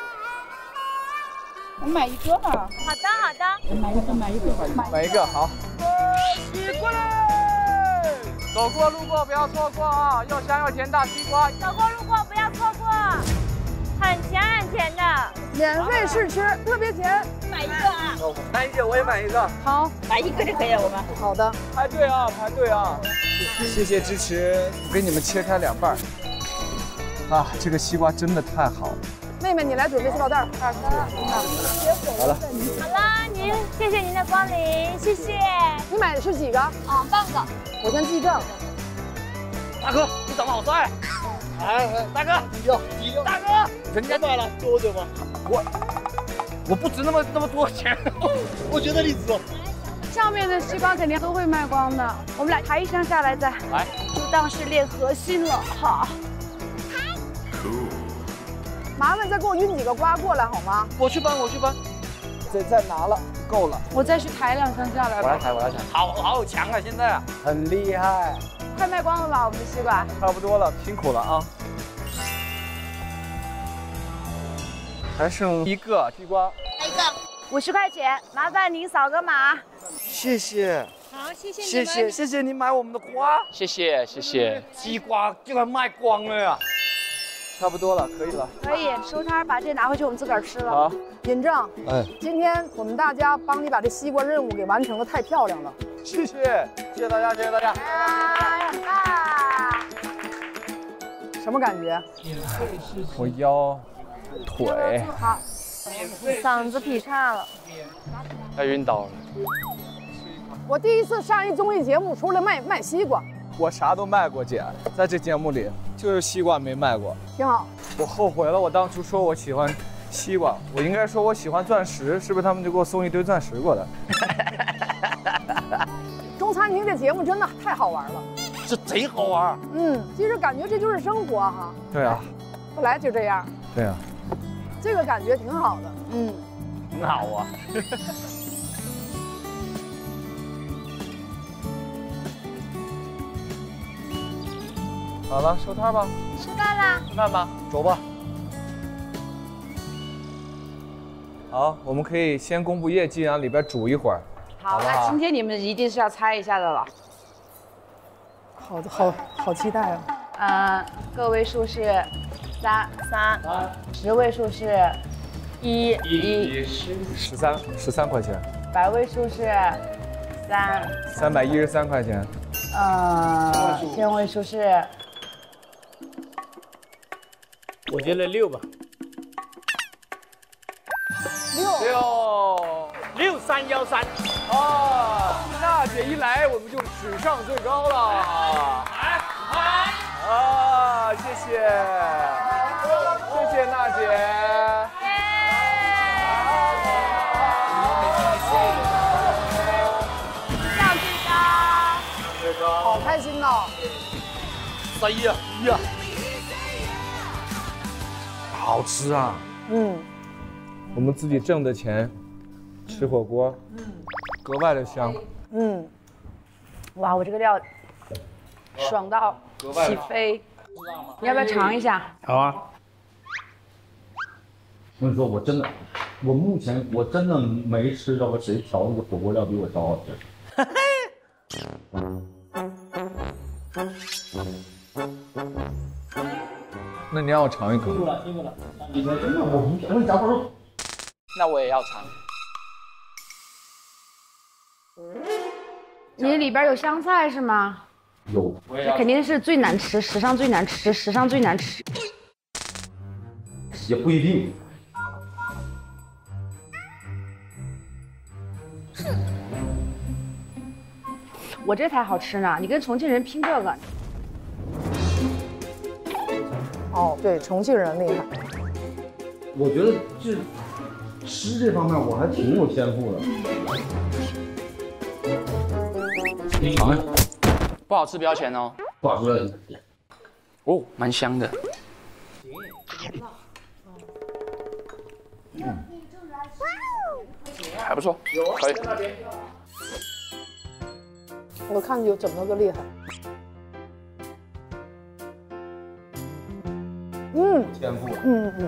我买一个吧。 好的好的。 买一个买一个买一个好。西瓜嘞！走过路过不要错过啊！又香又甜大西瓜。 走过路过不要错过，很甜很甜的。 免费试吃，特别甜。 买一个啊！ 安姐，我也买一个。 好， 买一个就可以了，我们。 好的。 排队啊，排队啊！谢谢支持，我给你们切开两半。啊，这个西瓜真的太好了。 妹妹，你来准备塑料袋。 好了。 好了，您谢谢您的光临，谢谢。 你买的是几个？ 啊，半个。 我先记账。 大哥，你长得好帅。哎，大哥，有有。大哥，人家买了多久吗？我我不值那么那么多钱，我觉得你值。 上面的西瓜肯定都会卖光的，我们俩抬一箱下来再来， 就当是练核心了。好。麻烦再给我运几个瓜过来好吗？ 我去搬，我去搬。 再再拿了，够了。 我再去抬两箱下来吧。 我来抬，我来抬。好好有强啊，现在啊。 很厉害。 快卖光了吧，我们的西瓜？ 差不多了，辛苦了啊。还剩一个西瓜。 来一个。 五十块钱，麻烦您扫个码。 谢谢。 好，谢谢你谢谢谢谢你买我们的瓜。 谢谢谢谢。 西瓜就快卖光了呀。差不多了，可以了。 可以收摊，把这拿回去，我们自个儿吃了。 好， 尹正， 哎， 今天我们大家帮你把这西瓜任务给完成的太漂亮了， 谢谢，谢谢大家，谢谢大家。 啊！什么感觉？ 我腰、腿， 好， 嗓子劈叉了， 要晕倒了。 我第一次上一综艺节目，出来卖卖西瓜。 我啥都卖过，姐，在这节目里就是西瓜没卖过， 挺好。 我后悔了，我当初说我喜欢西瓜，我应该说我喜欢钻石，是不是他们就给我送一堆钻石过来？ 中餐厅这节目真的太好玩了， 这贼好玩。 嗯，其实感觉这就是生活哈。 对啊。 后来就这样。 对啊。 这个感觉挺好的，嗯， 很好啊。 好了，收摊吧。 吃饭啦。 吃饭吧，走吧。好，我们可以先公布业绩，然后里边煮一会儿。 好，那今天你们一定是要猜一下的了。好的，好好期待啊！呃，个位数是三三， 十位数是一一十三十三块钱， 百位数是三。 三百一十三块钱。 呃，天位数是。 我觉得六吧。 六六六三幺三。 啊，娜姐一来我们就史上最高了。来来。啊，谢谢，谢谢娜姐。 好开心哦！ 三一啊一啊， 好吃啊！ 嗯， 我们自己挣的钱，吃火锅，嗯，格外的香。 嗯，哇，我这个料爽到起飞！你要不要尝一下？ 好啊。 我跟你说，我真的，我目前我真的没吃着过谁调那个火锅料比我调好吃。 那你让我尝一口。 你们真的，我不我假如那我也要尝。 你里边有香菜是吗？ 有， 这肯定是最难吃，史上最难吃，史上最难吃。 也不一定。 我这才好吃呢，你跟重庆人拼这个。 哦，对，重庆人厉害。 我觉得这吃这方面我还挺有天赋的。你尝一下， 不好吃不要钱哦。 不好吃。 哦，蛮香的。 嗯， 还不错，可以。 我看有整了个厉害。嗯， 天赋。 嗯嗯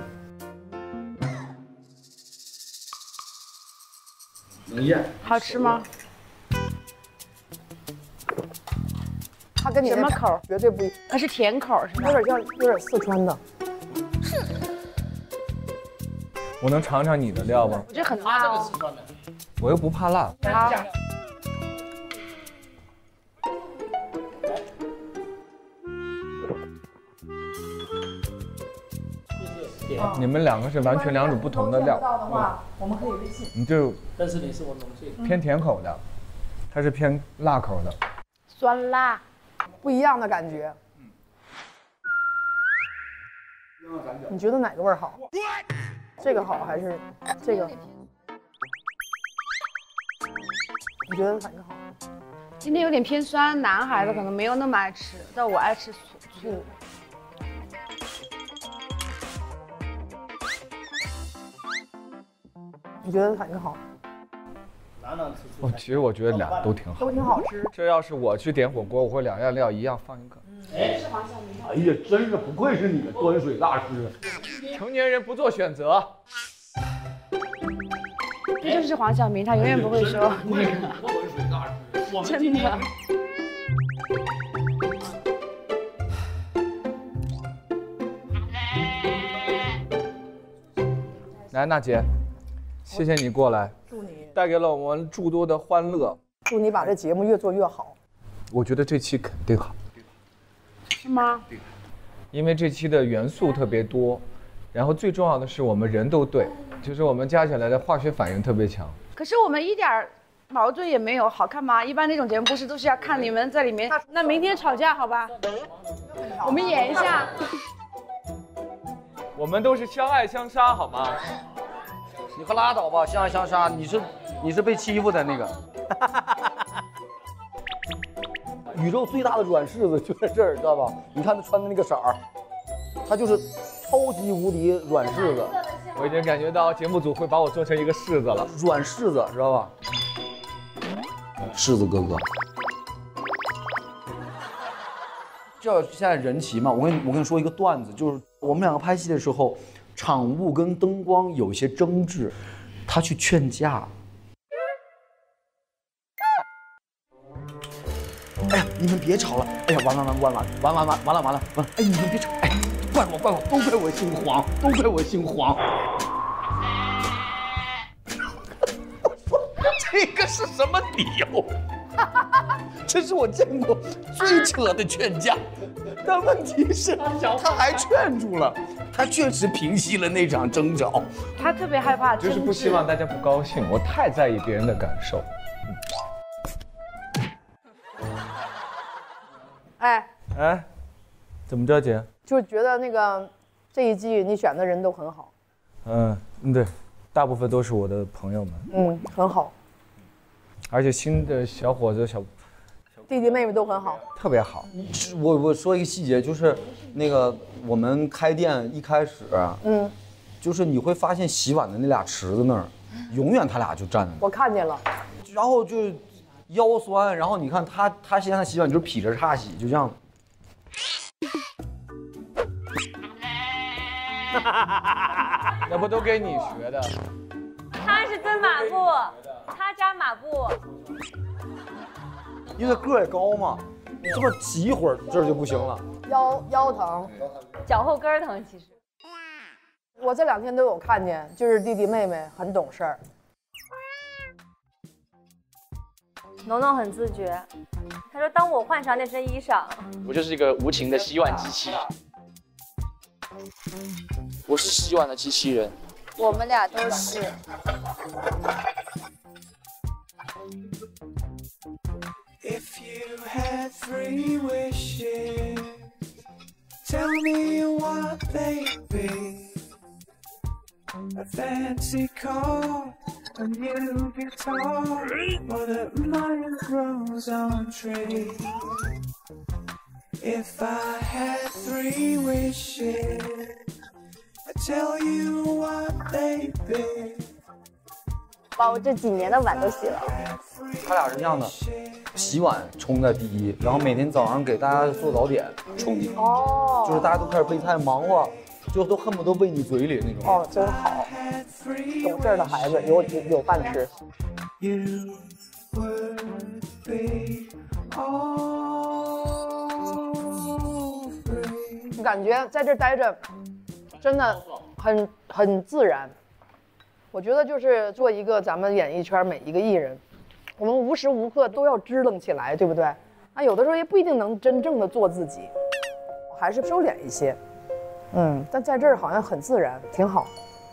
能咽。 好吃吗？ 它跟你什么口？ 绝对不一， 它是甜口是吧？ 有点像有点四川的。 我能尝尝你的料吗？ 我觉得很辣哦。 我又不怕辣。 好。 你们两个是完全两种不同的料。 到的话，我们可以微信。 你就但是你是我农最偏甜口的，它是偏辣口的。 酸辣， 不一样的感觉。你觉得哪个味儿好？这个好还是这个？你觉得哪个好？ 今天有点偏酸，男孩子可能没有那么爱吃，但我爱吃醋。醋。 你觉得哪个好？ 哦，其实我觉得俩都挺好， 都挺好吃。 这要是我去点火锅，我会两样料一样放一个。 哎，哎呀，真是不愧是你，端水大师。 成年人不做选择。 这就是黄晓明，他永远不会说那个。 端水大师， 真的。 来，娜姐，谢谢你过来， 祝你带给了我们诸多的欢乐。 祝你把这节目越做越好。 我觉得这期肯定好。 是吗？ 因为这期的元素特别多，然后最重要的是我们人都对，就是我们加起来的化学反应特别强。 可是我们一点矛盾也没有，好看吗？一般那种节目不是都是要看你们在里面？那明天吵架好吧？我们演一下。 我们都是相爱相杀，好吗？ 你可拉倒吧，相爱相杀，你是你是被欺负的那个。宇宙最大的软柿子就在这儿，知道吧？你看他穿的那个色儿，他就是超级无敌软柿子。 我已经感觉到节目组会把我做成一个柿子了， 软柿子，知道吧？柿子哥哥，这现在人齐嘛？我跟你我跟你说一个段子，就是我们两个拍戏的时候，场务跟灯光有一些争执，他去劝架。哎呀，你们别吵了！哎呀，完完完完完完完完完了完了完！哎，你们别吵！哎，怪我怪我，都怪我姓黄，都怪我姓黄。 这个是什么理由？这是我见过最扯的劝架。但问题是，他还劝住了，他确实平息了那场争吵。 他特别害怕争执， 就是不希望大家不高兴，我太在意别人的感受。 哎哎，怎么着，姐？ 就觉得那个这一季你选的人都很好。 嗯嗯，对，大部分都是我的朋友们。 嗯，很好。 而且新的小伙子、小弟弟妹妹都很好， 特别好。 我我说一个细节，就是那个我们开店一开始，嗯，就是你会发现洗碗的那俩池子那儿，永远他俩就站着。 我看见了， 然后就腰酸，然后你看他他现在洗碗就是劈着叉洗，就这样。 那不都给你学的？ 他是蹲马步，他扎马步。 因为个儿也高嘛，你这么挤一会儿这儿就不行了， 腰腰疼， 脚后跟疼。其实我这两天都有看见，就是弟弟妹妹很懂事儿。 农农很自觉，他说：“当我换上那身衣裳， 我就是一个无情的洗碗机器，我是洗碗的机器人。” 我们俩都是。 If you had three wishes, tell me what they'd be. A fancy car, a new guitar, or that money grows on trees. If I had three wishes, I'd tell you what they'd be. 把我这几年的碗都洗了。 他俩是这样的，洗碗冲在第一，然后每天早上给大家做早点冲第一。哦，就是大家都开始备菜忙活，就都恨不得喂你嘴里那种。 哦，真好，懂事的孩子有有有饭吃。我感觉在这待着，真的很很自然。我觉得就是做一个咱们演艺圈每一个艺人，我们无时无刻都要支棱起来，对不对？那有的时候也不一定能真正的做自己，还是收敛一些。嗯，但在这儿好像很自然，挺好。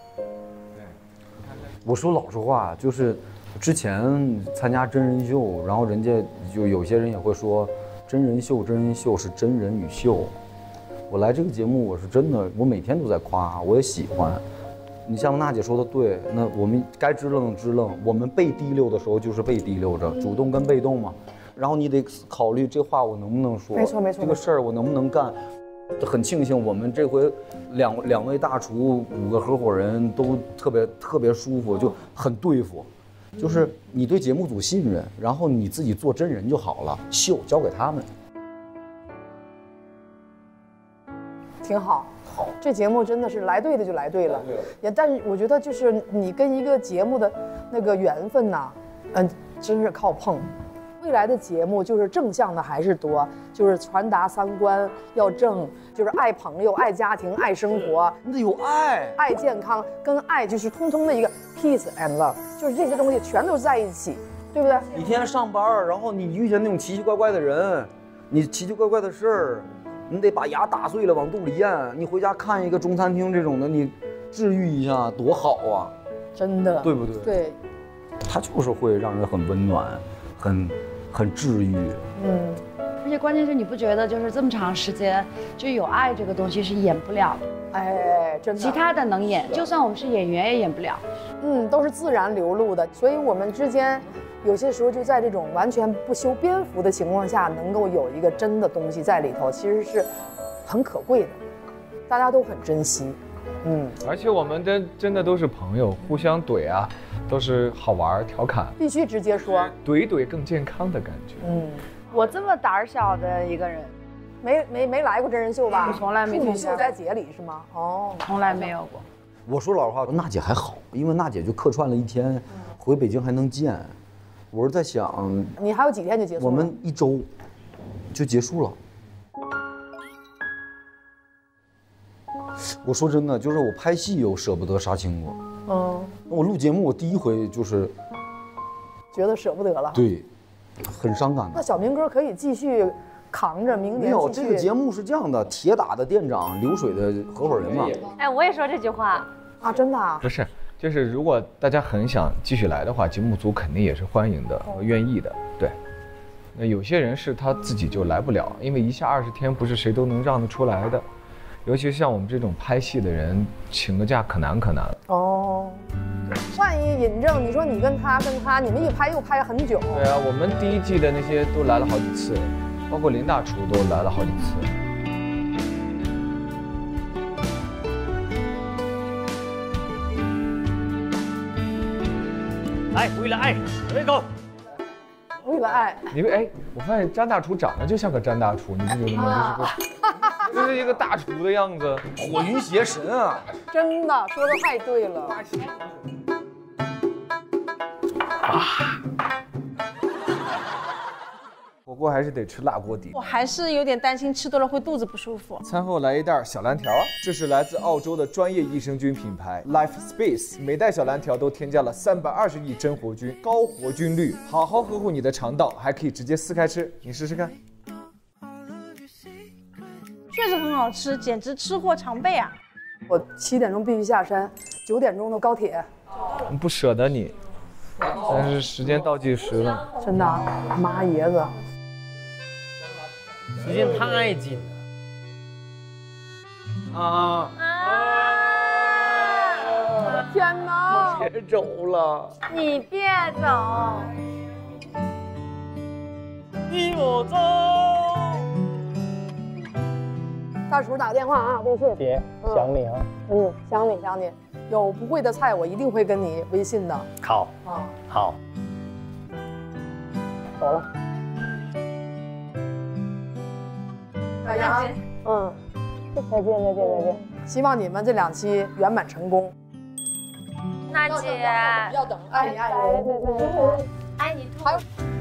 我说老实话，就是之前参加真人秀，然后人家就有些人也会说，真人秀真人秀是真人与秀。我来这个节目，我是真的，我每天都在夸，我也喜欢。你像娜姐说的对，那我们该支棱支棱，我们被提溜的时候就是被提溜着，主动跟被动嘛。然后你得考虑这话我能不能说， 没错没错， 这个事儿我能不能干。很庆幸我们这回两两位大厨五个合伙人都特别特别舒服，就很对付。就是你对节目组信任，然后你自己做真人就好了，秀交给他们。 挺好。好，这节目真的是来对的就来对了，也但是我觉得就是你跟一个节目的那个缘分呐，嗯，真是靠碰。未来的节目就是正向的还是多，就是传达三观要正，就是爱朋友、爱家庭、爱生活， 你得有爱， 爱健康，跟爱就是通通的一个 peace and love， 就是这些东西全都在一起，对不对？ 你天天上班，然后你遇见那种奇奇怪怪的人，你奇奇怪怪的事儿。你得把牙打碎了往肚里咽，你回家看一个中餐厅这种的，你治愈一下多好啊！ 真的， 对不对？ 对， 它就是会让人很温暖，很很治愈。 嗯，而且关键是你不觉得就是这么长时间，就有爱这个东西是演不了的。 哎，真的， 其他的能演，就算我们是演员也演不了。 嗯，都是自然流露的，所以我们之间。有些时候就在这种完全不修边幅的情况下，能够有一个真的东西在里头，其实是很可贵的，大家都很珍惜。嗯， 而且我们真真的都是朋友，互相怼啊，都是好玩调侃， 必须直接说， 怼怼更健康的感觉。 嗯，我这么胆小的一个人， 没没没来过真人秀吧？ 我从来没听秀在节里是吗？哦， 从来没有过。 我说老实话，娜姐还好，因为娜姐就客串了一天，回北京还能见。我是在想， 你还有几天就结束了？ 我们一周就结束了。我说真的，就是我拍戏有舍不得杀青过。嗯，我录节目，我第一回就是觉得舍不得了。 对，很伤感的。 那小明哥可以继续扛着，明年没有这个节目是这样的，铁打的店长，流水的合伙人嘛。 哎，我也说这句话啊，真的啊？ 不是，就是如果大家很想继续来的话，节目组肯定也是欢迎的和愿意的。对，那有些人是他自己就来不了，因为一下二十天不是谁都能让得出来的。尤其是像我们这种拍戏的人，请个假可难可难了。 哦，万一尹正，你说你跟他跟他，你们一拍又拍很久。 对啊，我们第一季的那些都来了好几次，包括林大厨都来了好几次。 来，为了爱，准备走。 为了爱， 你们哎，我发现张大厨长得就像个张大厨，你不觉得吗？就是个，就是一个大厨的样子， 火云邪神啊！ 真的说的太对了。 啊，火锅还是得吃辣锅底。 我还是有点担心吃多了会肚子不舒服。 餐后来一袋小蓝条，这是来自澳洲的专业益生菌品牌 Life Space， 每袋小蓝条都添加了三百二十亿真活菌，高活菌率，好好呵护你的肠道，还可以直接撕开吃，你试试看。 确实很好吃，简直吃货常备啊！ 我七点钟必须下山，九点钟的高铁。 不舍得你，但是时间倒计时了。 真的，妈爷子， 时间太紧了。啊！ 天哪！ 别走了！ 你别走！ 依我走。 大厨打电话啊，微信。 别想你啊。 嗯，想你想你。有不会的菜，我一定会跟你微信的。 好。啊。好。 走了。大家啊，嗯，再见再见再见。希望你们这两期圆满成功。 娜姐， 要等，爱你爱你， 对对对，爱你兔。还有。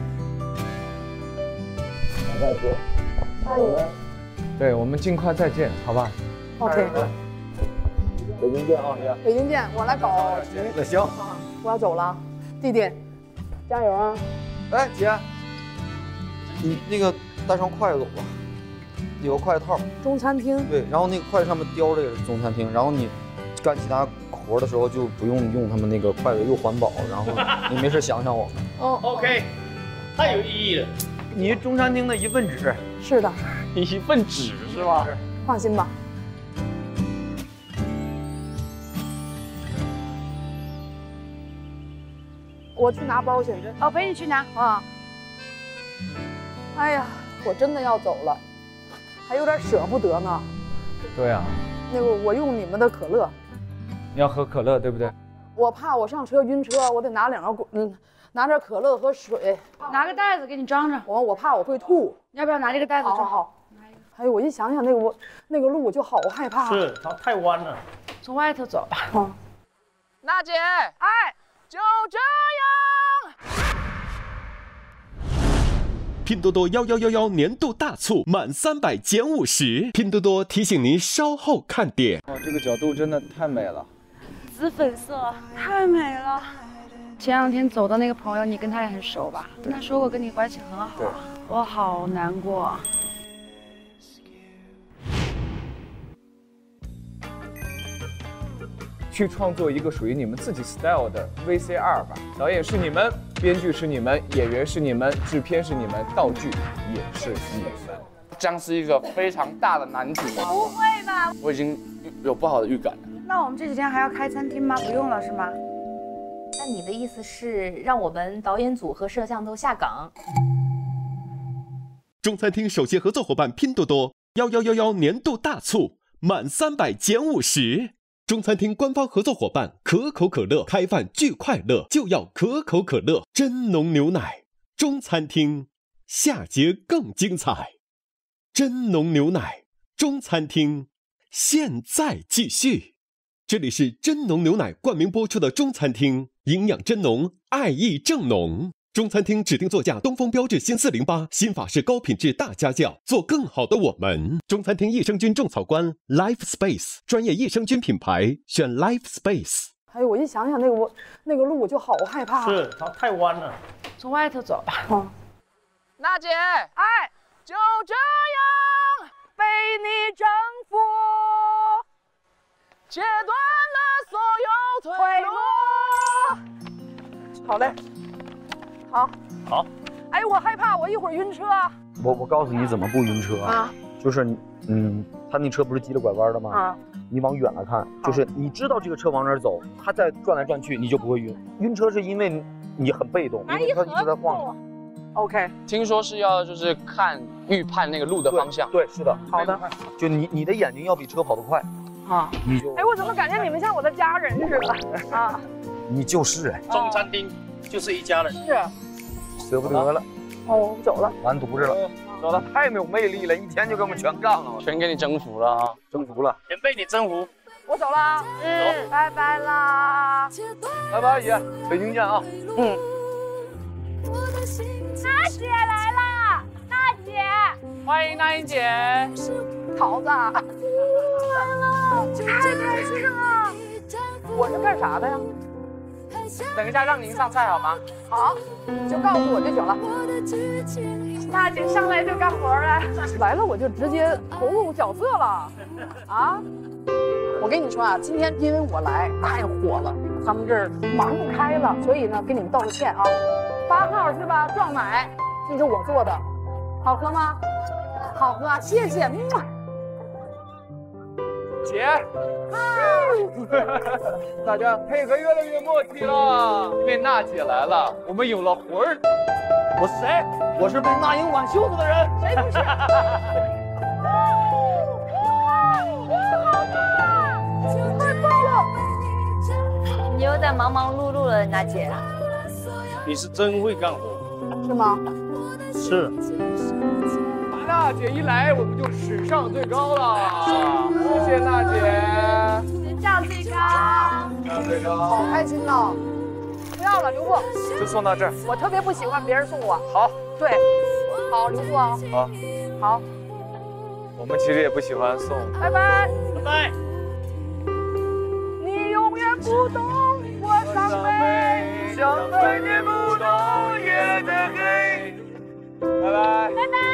再见。 爱你。 对，我们尽快再见，好吧 ？OK。 北京见啊，姐。 北京见，我来搞局。 那行， 我要走了，弟弟，加油啊！ 哎，姐，你那个带上筷子走吧，有个筷子套。 中餐厅。对， 然后那个筷子上面雕着也是中餐厅，然后你干其他活的时候就不用用他们那个筷子，又环保，然后你没事想想我们。 哦 ，OK， 太有意义了。 你中餐厅的一份子。 是的。 一份纸是吧？ 放心吧。我去拿包去。 我陪你去拿啊。哎呀，我真的要走了，还有点舍不得呢。 对啊。 那个，我用你们的可乐。 你要喝可乐，对不对？ 我怕我上车晕车，我得拿两个嗯，拿点可乐和水， 拿个袋子给你装着。 我我怕我会吐， 要不要拿这个袋子装？ 好，好。哎呦，我一想想那个我那个路，我就好害怕。 是，它太弯了。 从外头走吧。 好。 娜姐，哎，就这样。 拼多多幺幺幺幺年度大促，满三百减五十。拼多多提醒您稍后看点。 哦，这个角度真的太美了。 紫粉色， 太美了。前两天走的那个朋友，你跟他也很熟吧？他说过跟你关系很好，我好难过。 去创作一个属于你们自己 style 的 V C R 吧。导演是你们，编剧是你们，演员是你们，制片是你们，道具也是你们。 将是一个非常大的难题。 不会吧？ 我已经有不好的预感了。 那我们这几天还要开餐厅吗？不用了是吗？ 那你的意思是让我们导演组和摄像都下岗？ 中餐厅首席合作伙伴拼多多幺幺幺幺年度大促，满三百减五十。中餐厅官方合作伙伴可口可乐，开饭巨快乐，就要可口可乐，真浓牛奶。中餐厅下节更精彩，真浓牛奶。中餐厅现在继续。这里是真浓牛奶冠名播出的中餐厅，营养真浓，爱意正浓。中餐厅指定座驾东风标致新四零八，新法式高品质大家轿，做更好的我们。中餐厅益生菌种草官 Life Space， 专业益生菌品牌，选 Life Space。 哎呦，我一想想那个我那个路，我就好害怕。 是，它太弯了。 从外头走吧。 嗯。娜姐， 哎， 就这样被你征服， 截断了所有退路。 好嘞，好， 好。 哎，我害怕，我一会儿晕车。 我我告诉你怎么不晕车啊？就是你，嗯，他那车不是急了拐弯的吗？啊。你往远了看，就是你知道这个车往哪儿走，它在转来转去，你就不会晕。晕车是因为你很被动，因为它一直在晃。 OK， 听说是要就是看预判那个路的方向。 对，是的。 好的。 就你你的眼睛要比车跑得快。 啊。 你就。 哎，我怎么感觉你们像我的家人似的啊？ 你就是哎。 中餐厅就是一家人。 是。 舍不得了。 哦，走了。 完犊子了。走了，太没有魅力了，一天就给我们全干了， 全给你征服了啊！ 征服了， 全被你征服。 我走了， 嗯， 拜拜啦， 拜拜，阿姨，北京见啊！ 嗯。 娜姐来了，娜姐， 欢迎娜英姐， 桃子，来了，太开心了！ 我是干啥的呀？ 等一下让您上菜好吗？ 好，就告诉我就行了。 娜姐上来就干活了， 来了我就直接投入角色了，啊！我跟你说啊，今天因为我来太火了，他们这儿忙不开了，所以呢跟你们道个歉啊。八号是吧？撞奶，这是我做的，好喝吗？好喝，谢谢。 姐，大家配合越来越默契了，因为娜姐来了，我们有了魂儿。我是谁？我是被那英挽袖子的人。 谁不是？ 太棒了！你又在忙忙碌碌了，娜姐。 你是真会干活， 是吗？ 是。 娜姐一来，我们就史上最高了。谢谢娜姐。 史上最高。 史上最高。 好开心呐！不要了，留步。 就送到这儿。 我特别不喜欢别人送我。 好。 对。好，留步啊。 好。 好。 我们其实也不喜欢送。 拜拜。 拜拜。 你永远不懂我伤悲， 像百年不懂夜的黑。拜拜。 拜拜。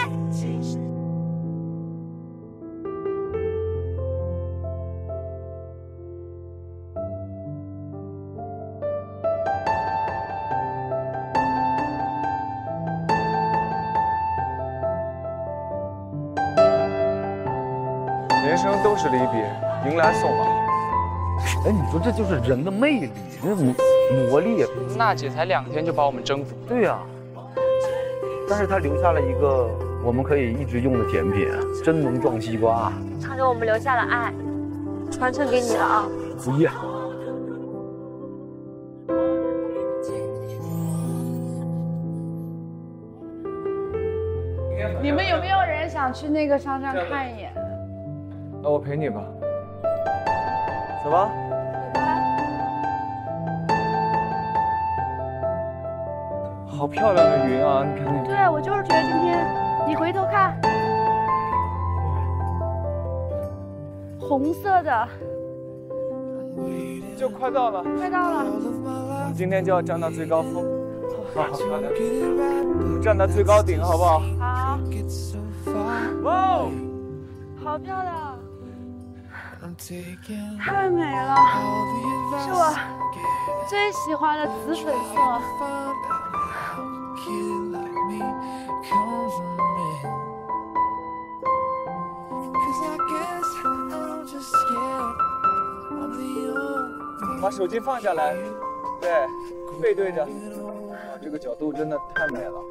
人生都是离别，迎来送往。 哎，你说这就是人的魅力，这魔魔力。 娜姐才两天就把我们征服。 对呀、啊，但是她留下了一个我们可以一直用的甜品——真浓撞西瓜。 她给我们留下了爱，传承给你了啊！ 不夜。 你们有没有人想去那个商场看一眼？ 那我陪你吧。走吧。好漂亮的云啊！你看那个。 对，我就是觉得今天，你回头看，红色的， 就快到了， 快到了。 我们今天就要站到最高峰。好好漂亮，我们站到最高顶，好不好？ 好。 哇哦， 好漂亮。太美了，是我最喜欢的紫水色。 把手机放下来，对，背对着。啊，这个角度真的太美了。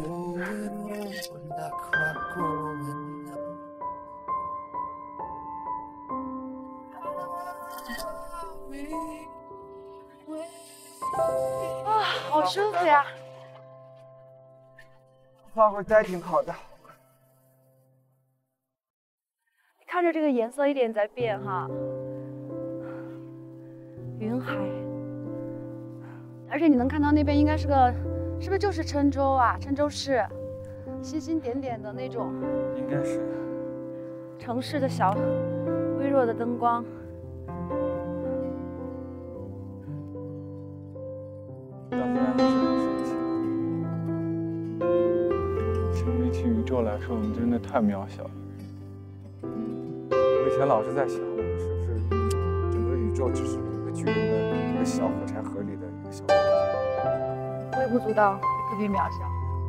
啊，好舒服呀！ 画会呆挺好的。 看着这个颜色一点在变哈，云海，而且你能看到那边应该是个，是不是就是郴州啊？郴州市，星星点点的那种， 应该是城市的小微弱的灯光。 比起宇宙来说，我们真的太渺小了。我以前老是在想，我们是不是整个宇宙只是一个巨人的一个小火柴盒里的一个小东西？ 微不足道，特别渺小。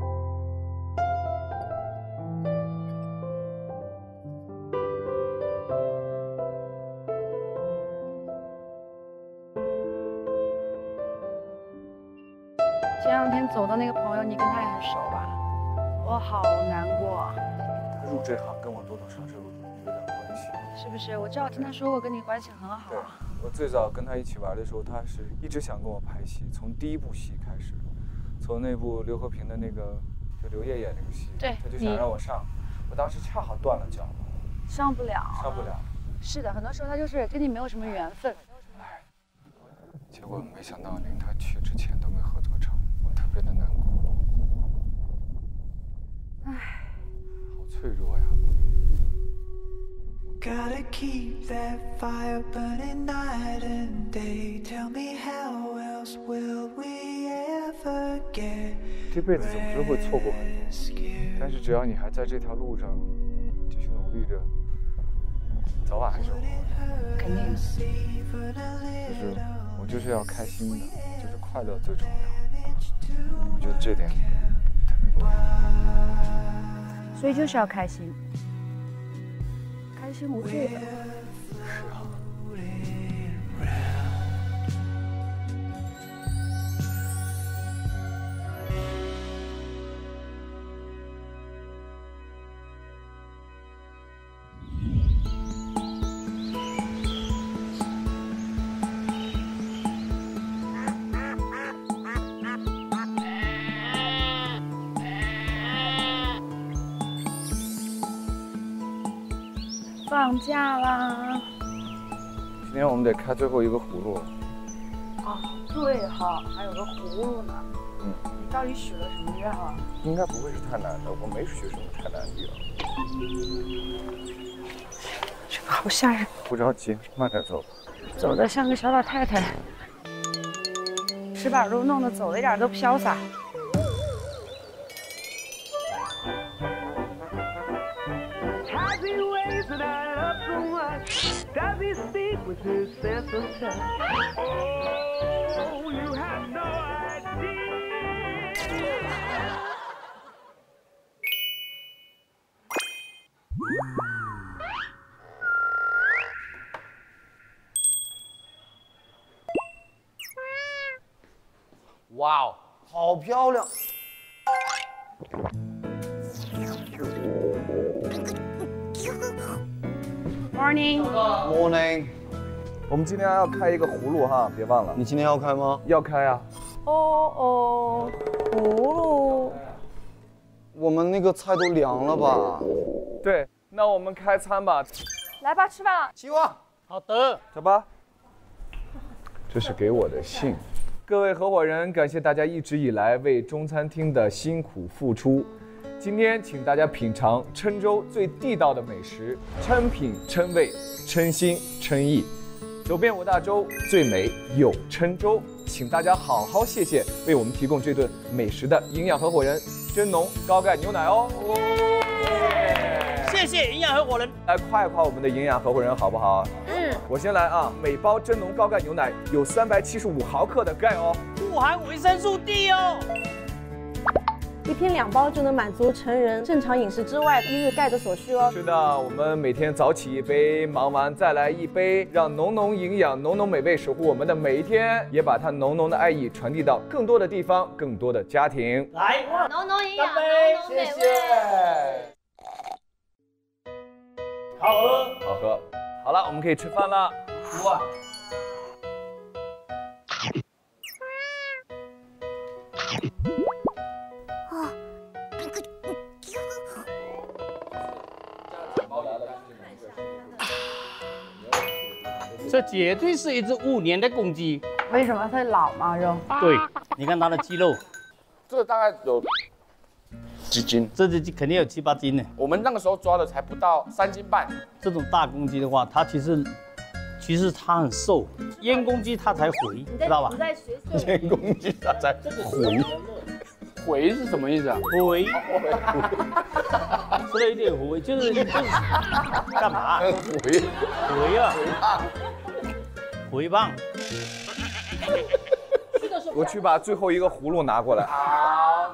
前两天走的那个朋友，你跟他也很熟吧？我好难过。 他入这行跟我多多少少有点关系， 是不是？我知道听他说过跟你关系很好。 对，我最早跟他一起玩的时候，他是一直想跟我拍戏，从第一部戏开始，从那部刘和平的那个就刘烨演那个戏， 对， 他就想让我上，我当时恰好断了脚， 上不了， 上不了。 是的，很多时候他就是跟你没有什么缘分。 结果没想到临他去之前都没合作成，我特别的难过。 唉， 好脆弱呀。 Gotta keep that fire burning night and day. Tell me how else will we ever get? 这辈子总是会错过很多，但是只要你还在这条路上继续努力着，早晚还是会。 肯定。 就是我就是要开心的，就是快乐最重要。我觉得这点特别重要。 所以就是要开心，开心无惧的。 是啊。 放假啦！ 今天我们得开最后一个葫芦了。 哦，对哈，还有个葫芦呢。 嗯。 你到底许了什么愿啊？ 应该不会是太难的，我没许什么太难的地方。 这个好吓人。 不着急，慢点走吧。 走得像个小老太太，石板路弄得走的一点都潇洒。 Does he speak with his sense of touch? Oh, you have no idea. 哇哦，好漂亮！ Morning. Morning. 我们今天要开一个葫芦哈，别忘了。 你今天要开吗？ 要开啊。 哦哦，葫芦。 我们那个菜都凉了吧？ 对，那我们开餐吧。 来吧，吃饭了。 希望。 好的， 走吧。这是给我的信。各位合伙人，感谢大家一直以来为中餐厅的辛苦付出。 今天请大家品尝郴州最地道的美食，郴品、郴味、郴心、郴意。走遍五大洲，最美有郴州。请大家好好谢谢为我们提供这顿美食的营养合伙人真浓高钙牛奶哦。 谢谢营养合伙人， 来夸一夸我们的营养合伙人好不好？嗯，我先来啊，每包真浓高钙牛奶有三百七十五毫克的钙哦， 富含维生素 D 哦。 一天两包就能满足成人正常饮食之外一日钙的所需哦。 是的，我们每天早起一杯，忙完再来一杯，让浓浓营养、浓浓美味守护我们的每一天，也把它浓浓的爱意传递到更多的地方、更多的家庭。 来， 浓浓营养，浓浓美味。 谢谢。 好喝， 好喝。好了，我们可以吃饭了。 哇！ 这绝对是一只五年的公鸡。 为什么它老吗？肉？ 对，你看它的肌肉， 这个大概有几斤？ 这只鸡肯定有七八斤呢。 我们那个时候抓的才不到三斤半。 这种大公鸡的话，它其实其实它很瘦，阉公鸡它才肥，知道吧？ 你在学习。 阉公鸡它才肥。 回是什么意思啊？ 回，说的有点回，就是就是干嘛？ 回回啊，回棒。 我去把最后一个葫芦拿过来。 好。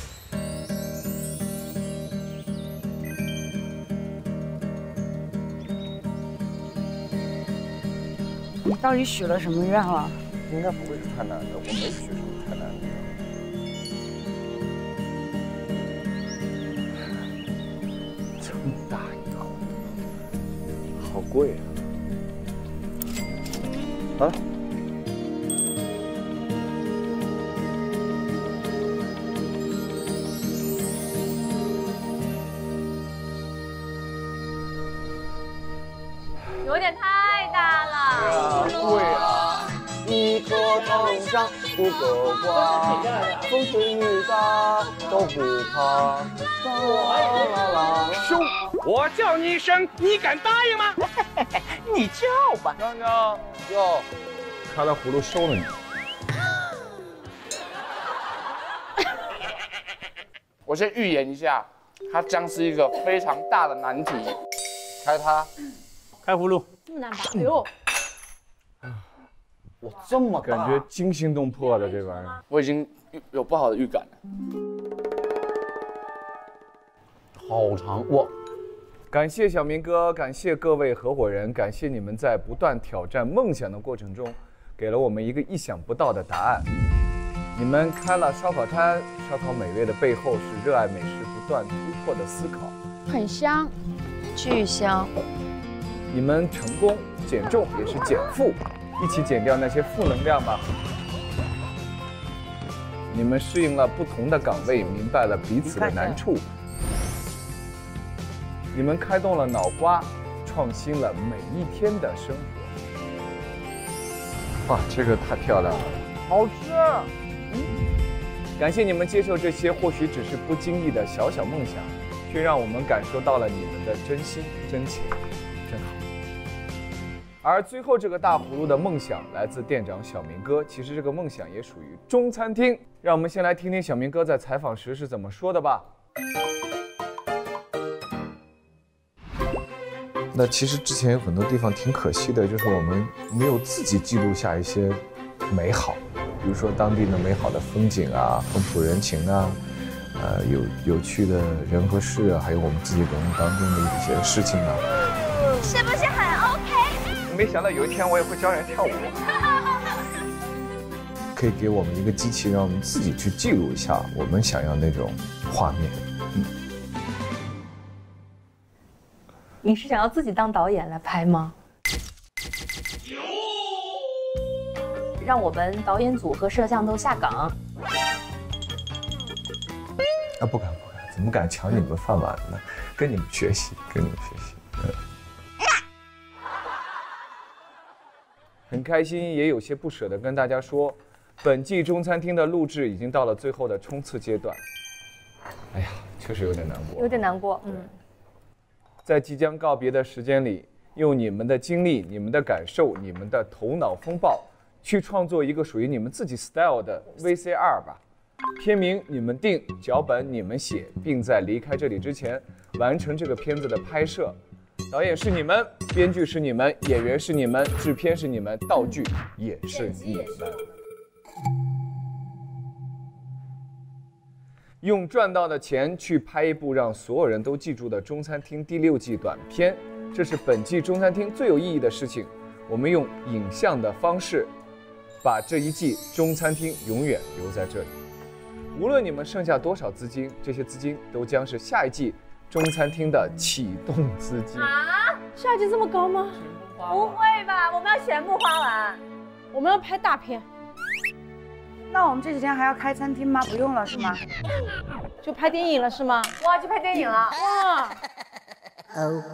你到底许了什么愿了？ 应该不会是太难的，我没许什么太难的。这么大一口，好贵啊！啊。 有点太大了。 贵啊！一颗藤上五个瓜，风吹雨打都不怕。啦啦啦！ 兄，我叫你一声，你敢答应吗？ 你叫吧。 娘娘， 哟， 开了葫芦收了你。 我先预言一下，它将是一个非常大的难题。开它。 开葫芦， 这么难拔？哎呦， 哇，这么感觉惊心动魄的这玩意儿， 我已经有不好的预感了。 好长哇！ 感谢小明哥，感谢各位合伙人，感谢你们在不断挑战梦想的过程中，给了我们一个意想不到的答案。你们开了烧烤摊，烧烤美味的背后是热爱美食不断突破的思考， 很香， 巨香。 你们成功减重也是减负，一起减掉那些负能量吧。你们适应了不同的岗位，明白了彼此的难处。你们开动了脑瓜，创新了每一天的生活。哇，这个太漂亮了， 好吃。 嗯，感谢你们接受这些或许只是不经意的小小梦想，却让我们感受到了你们的真心真情，真好。而最后这个大葫芦的梦想来自店长小明哥，其实这个梦想也属于中餐厅。让我们先来听听小明哥在采访时是怎么说的吧。那其实之前有很多地方挺可惜的，就是我们没有自己记录下一些美好，比如说当地的美好的风景啊、风土人情啊，呃，有有趣的人和事啊，还有我们自己人物当中的一些事情啊。 是不是很 OK？ 没想到有一天我也会教人跳舞。可以给我们一个机器，让我们自己去记录一下我们想要那种画面。嗯。 你是想要自己当导演来拍吗？让我们导演组和摄像都下岗。 啊，不敢不敢，怎么敢抢你们饭碗呢？跟你们学习，跟你们学习。嗯。很开心，也有些不舍得跟大家说，本季中餐厅的录制已经到了最后的冲刺阶段。哎呀，确实有点难过， 有点难过，嗯。 在即将告别的时间里，用你们的经历、你们的感受、你们的头脑风暴，去创作一个属于你们自己 style 的 V C R 吧。片名你们定，脚本你们写，并在离开这里之前完成这个片子的拍摄。导演是你们，编剧是你们，演员是你们，制片是你们，道具也是你们。用赚到的钱去拍一部让所有人都记住的中餐厅第六季短片，这是本季中餐厅最有意义的事情。我们用影像的方式，把这一季中餐厅永远留在这里。无论你们剩下多少资金，这些资金都将是下一季中餐厅的启动资金。 啊，下一季这么高吗？ 不会吧，我们要全部花完， 我们要拍大片。 那我们这几天还要开餐厅吗？不用了是吗？ 就拍电影了是吗？ 哇，去拍电影了！ 哇！ 哦。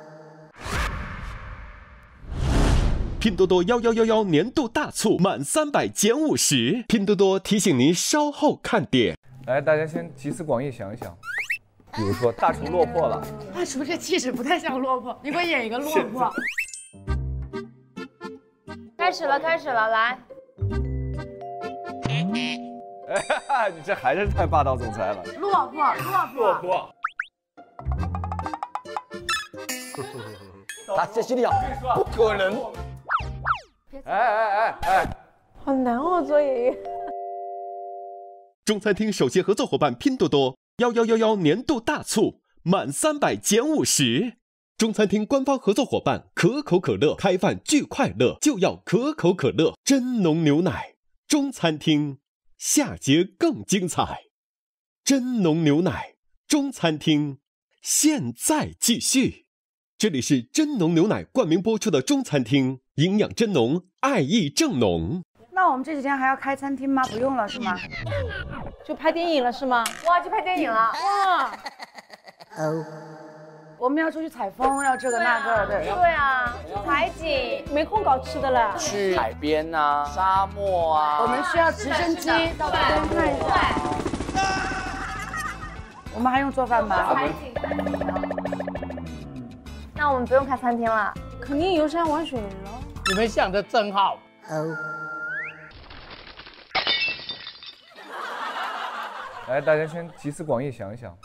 拼多多幺幺幺幺年度大促，满三百减五十。拼多多提醒您稍后看点。 来，大家先集思广益想一想，比如说大厨落魄了。 大厨这气质不太像落魄，你给我演一个落魄。 开始了，开始了，来。 哎，你这还是太霸道总裁了。 落魄，落魄， 落魄。 他这心里想，不可能。 哎哎哎哎， 好难哦，做爷爷。 中餐厅首席合作伙伴拼多多幺幺幺幺年度大促，满三百减五十。中餐厅官方合作伙伴可口可乐，开饭巨快乐，就要可口可乐，真浓牛奶。中餐厅下节更精彩，真浓牛奶。中餐厅现在继续。这里是真浓牛奶冠名播出的中餐厅，营养真浓，爱意正浓。 那我们这几天还要开餐厅吗？不用了是吗？ 就拍电影了是吗？ 哇，去拍电影了！ 哇！ 哦，我们要出去采风，要这个那个的。 对啊，海景没空搞吃的了。 去海边啊，沙漠啊。 我们需要直升机到这边看一下。我们还用做饭吗？ 海景。那我们不用开餐厅了， 肯定游山玩水了。 你们想的真好。 哦。 来，大家先集思广益想一想。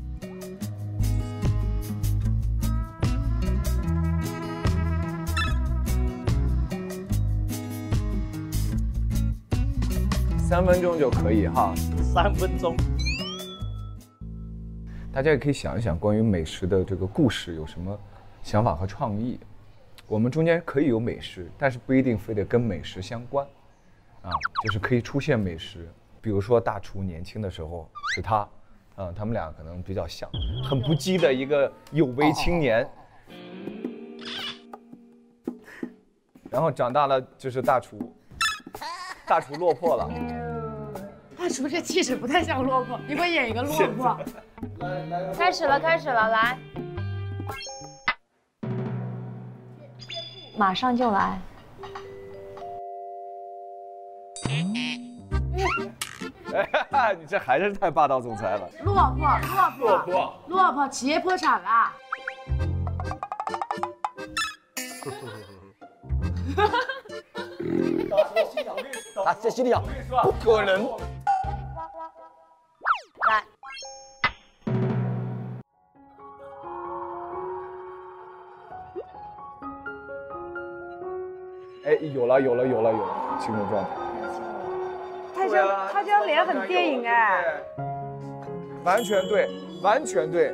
三分钟就可以哈。 三分钟。 大家也可以想一想，关于美食的这个故事有什么想法和创意？我们中间可以有美食，但是不一定非得跟美食相关，啊，就是可以出现美食。比如说大厨年轻的时候是他，啊，他们俩可能比较像，很不羁的一个有为青年。然后长大了就是大厨，大厨落魄了。 大厨这气质不太像落魄，你给我演一个落魄。 开始了，开始了，来，马上就来。 哎，你这还是太霸道总裁了。 落魄，落魄，落魄，落魄，企业破产了。 他这心里想，不可能。 来。 哎，有了，有了，有了，有了，进入状态。 他这样，他这张脸很电影哎。 完全对，完全对。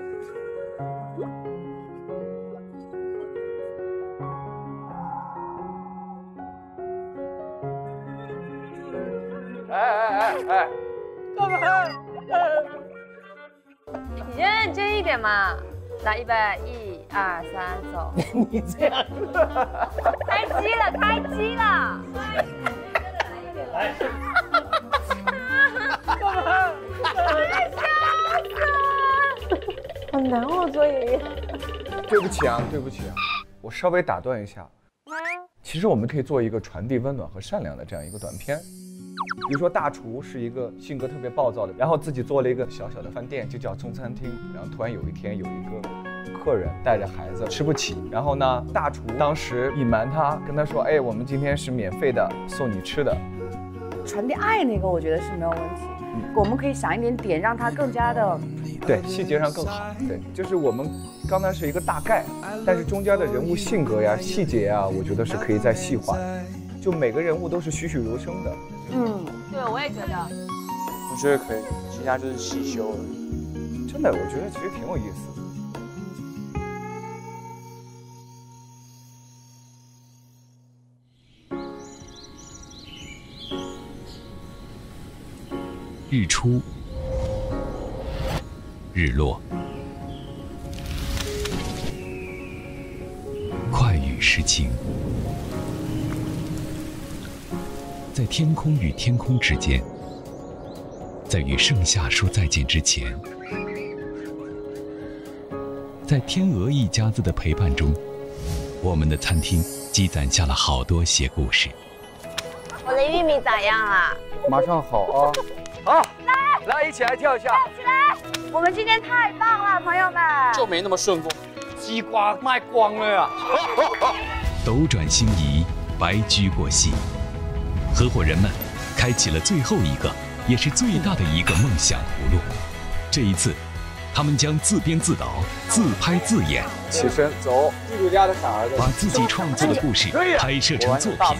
哎哎哎哎，干嘛？ 你认真一点嘛！来，预备，一二三，走。 你这样， 开机了，开机了。 来。 干嘛？ 笑死！ 好难哦，做爷爷。 对不起啊，对不起啊，我稍微打断一下。其实我们可以做一个传递温暖和善良的这样一个短片。比如说大厨是一个性格特别暴躁的，然后自己做了一个小小的饭店，就叫中餐厅。然后突然有一天有一个客人带着孩子吃不起，然后呢，大厨当时隐瞒他，跟他说：“哎，我们今天是免费的，送你吃的。” 传递爱那个我觉得是没有问题，嗯、我们可以想一点点，让它更加的对细节上更好。对，就是我们刚才是一个大概，但是中间的人物性格呀、细节呀，我觉得是可以再细化的。就每个人物都是栩栩如生的。 嗯，对，我也觉得。 我觉得可以，其他就是细修了。 真的，我觉得其实挺有意思的。 日出，日落，快雨时晴，在天空与天空之间，在与盛夏说再见之前，在天鹅一家子的陪伴中，我们的餐厅积攒下了好多些故事。 我的玉米咋样啊？ 马上好啊！好，来来，一起来跳一下！ 起来！我们今天太棒了，朋友们！ 就没那么顺风， 西瓜卖光了呀！ 斗转星移，白驹过隙，合伙人们开启了最后一个也是最大的一个梦想葫芦。这一次，他们将自编自导、自拍自演， 起身走，地主家的傻儿子， 把自己创作的故事拍摄成作品。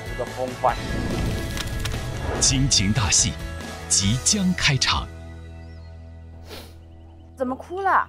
亲情大戏即将开场。 怎么哭了？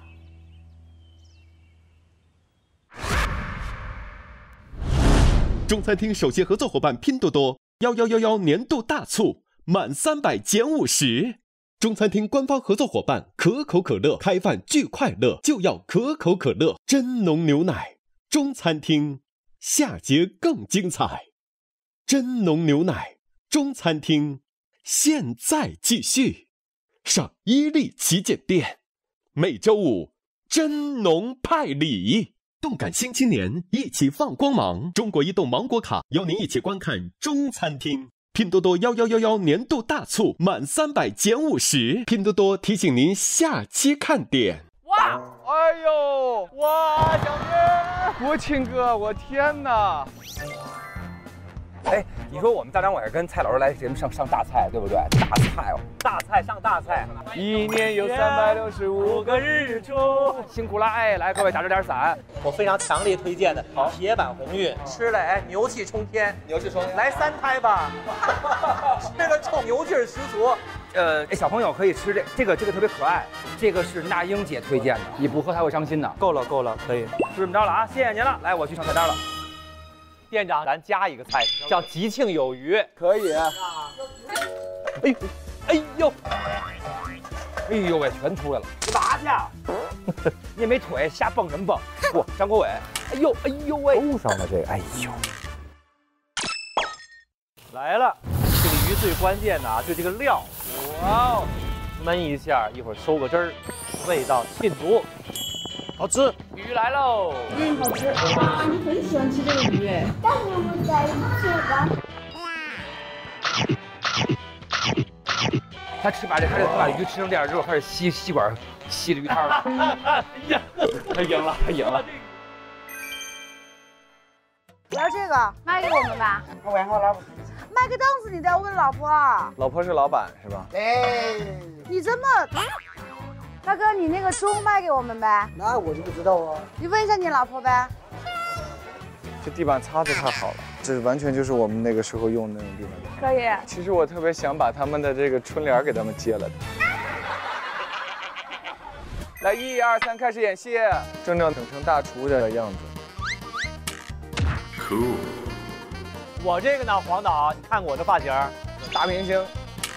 中餐厅首席合作伙伴拼多多幺幺幺幺年度大促，满三百减五十。中餐厅官方合作伙伴可口可乐，开饭巨快乐，就要可口可乐，真浓牛奶。中餐厅下节更精彩，真浓牛奶。中餐厅现在继续，上伊利旗舰店，每周五真浓派礼。动感新青年，一起放光芒！中国移动芒果卡邀您一起观看中餐厅。拼多多幺幺幺幺年度大促，满三百减五十。拼多多提醒您下期看点。 哇！哎呦！哇！小编，国庆哥，我天哪！ 哎，你说我们大张伟跟蔡老师来节目上上大菜，对不对？大菜哦，大菜上大菜。 一年有三百六十五个日出，辛苦了！哎，来各位打着点伞。 我非常强烈推荐的铁板红运，吃了哎牛气冲天， 牛气冲天， 来三胎吧，吃了冲牛劲儿十足。 呃，小朋友可以吃这这个这个特别可爱，这个是那英姐推荐的，你不喝她会伤心的。 够了够了，可以， 就这么着了啊！谢谢您了，来我去上菜单了。 店长，咱加一个菜，叫吉庆有余， 可以。 哎呦，哎呦，哎呦喂，全出来了！ 你麻去？ 你也没腿，瞎蹦什么蹦？不，张国伟，哎呦，哎呦喂，勾上了这个，哎呦， 来了，这个鱼最关键的啊，就这个料，哇哦，焖一下，一会儿收个汁儿，味道沁足。好吃，鱼来喽！ 嗯，好吃。哇，你很喜欢吃这个鱼哎。 但是我在吃吧。 他吃把这他把鱼吃成这样之后，开始吸吸管吸着鱼汤了。 哎呀，他赢了，他赢了。 不要这个，卖给我们吧。 我晚上老婆。 卖个凳子，你都要问老婆。 老婆是老板是吧？ 哎， 你这么。大哥，你那个钟卖给我们呗？ 那我就不知道啊。 你问一下你老婆呗。 这地板擦得太好了，这完全就是我们那个时候用的那种地板。 可以。 其实我特别想把他们的这个春联给他们接了的。来，一二三，开始演戏，真正整成大厨的样子。 Cool。 我这个呢，黄导，你看过我的发型， 大明星。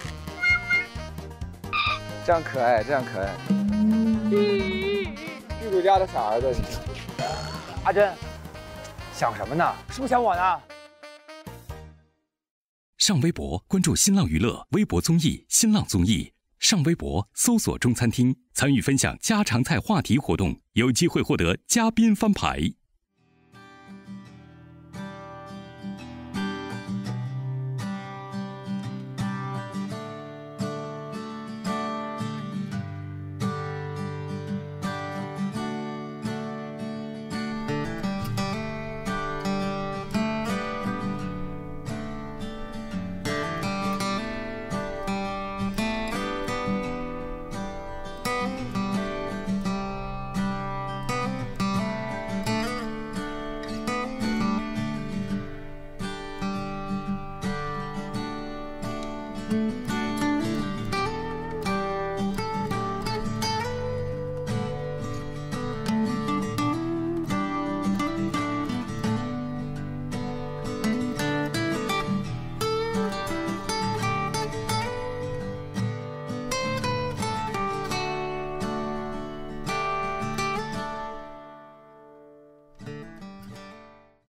这样可爱，这样可爱。地主家的傻儿子， 阿珍，想什么呢？是不是想我呢？ 上微博关注新浪娱乐微博综艺新浪综艺，上微博搜索中餐厅，参与分享家常菜话题活动，有机会获得嘉宾翻牌。 嗯。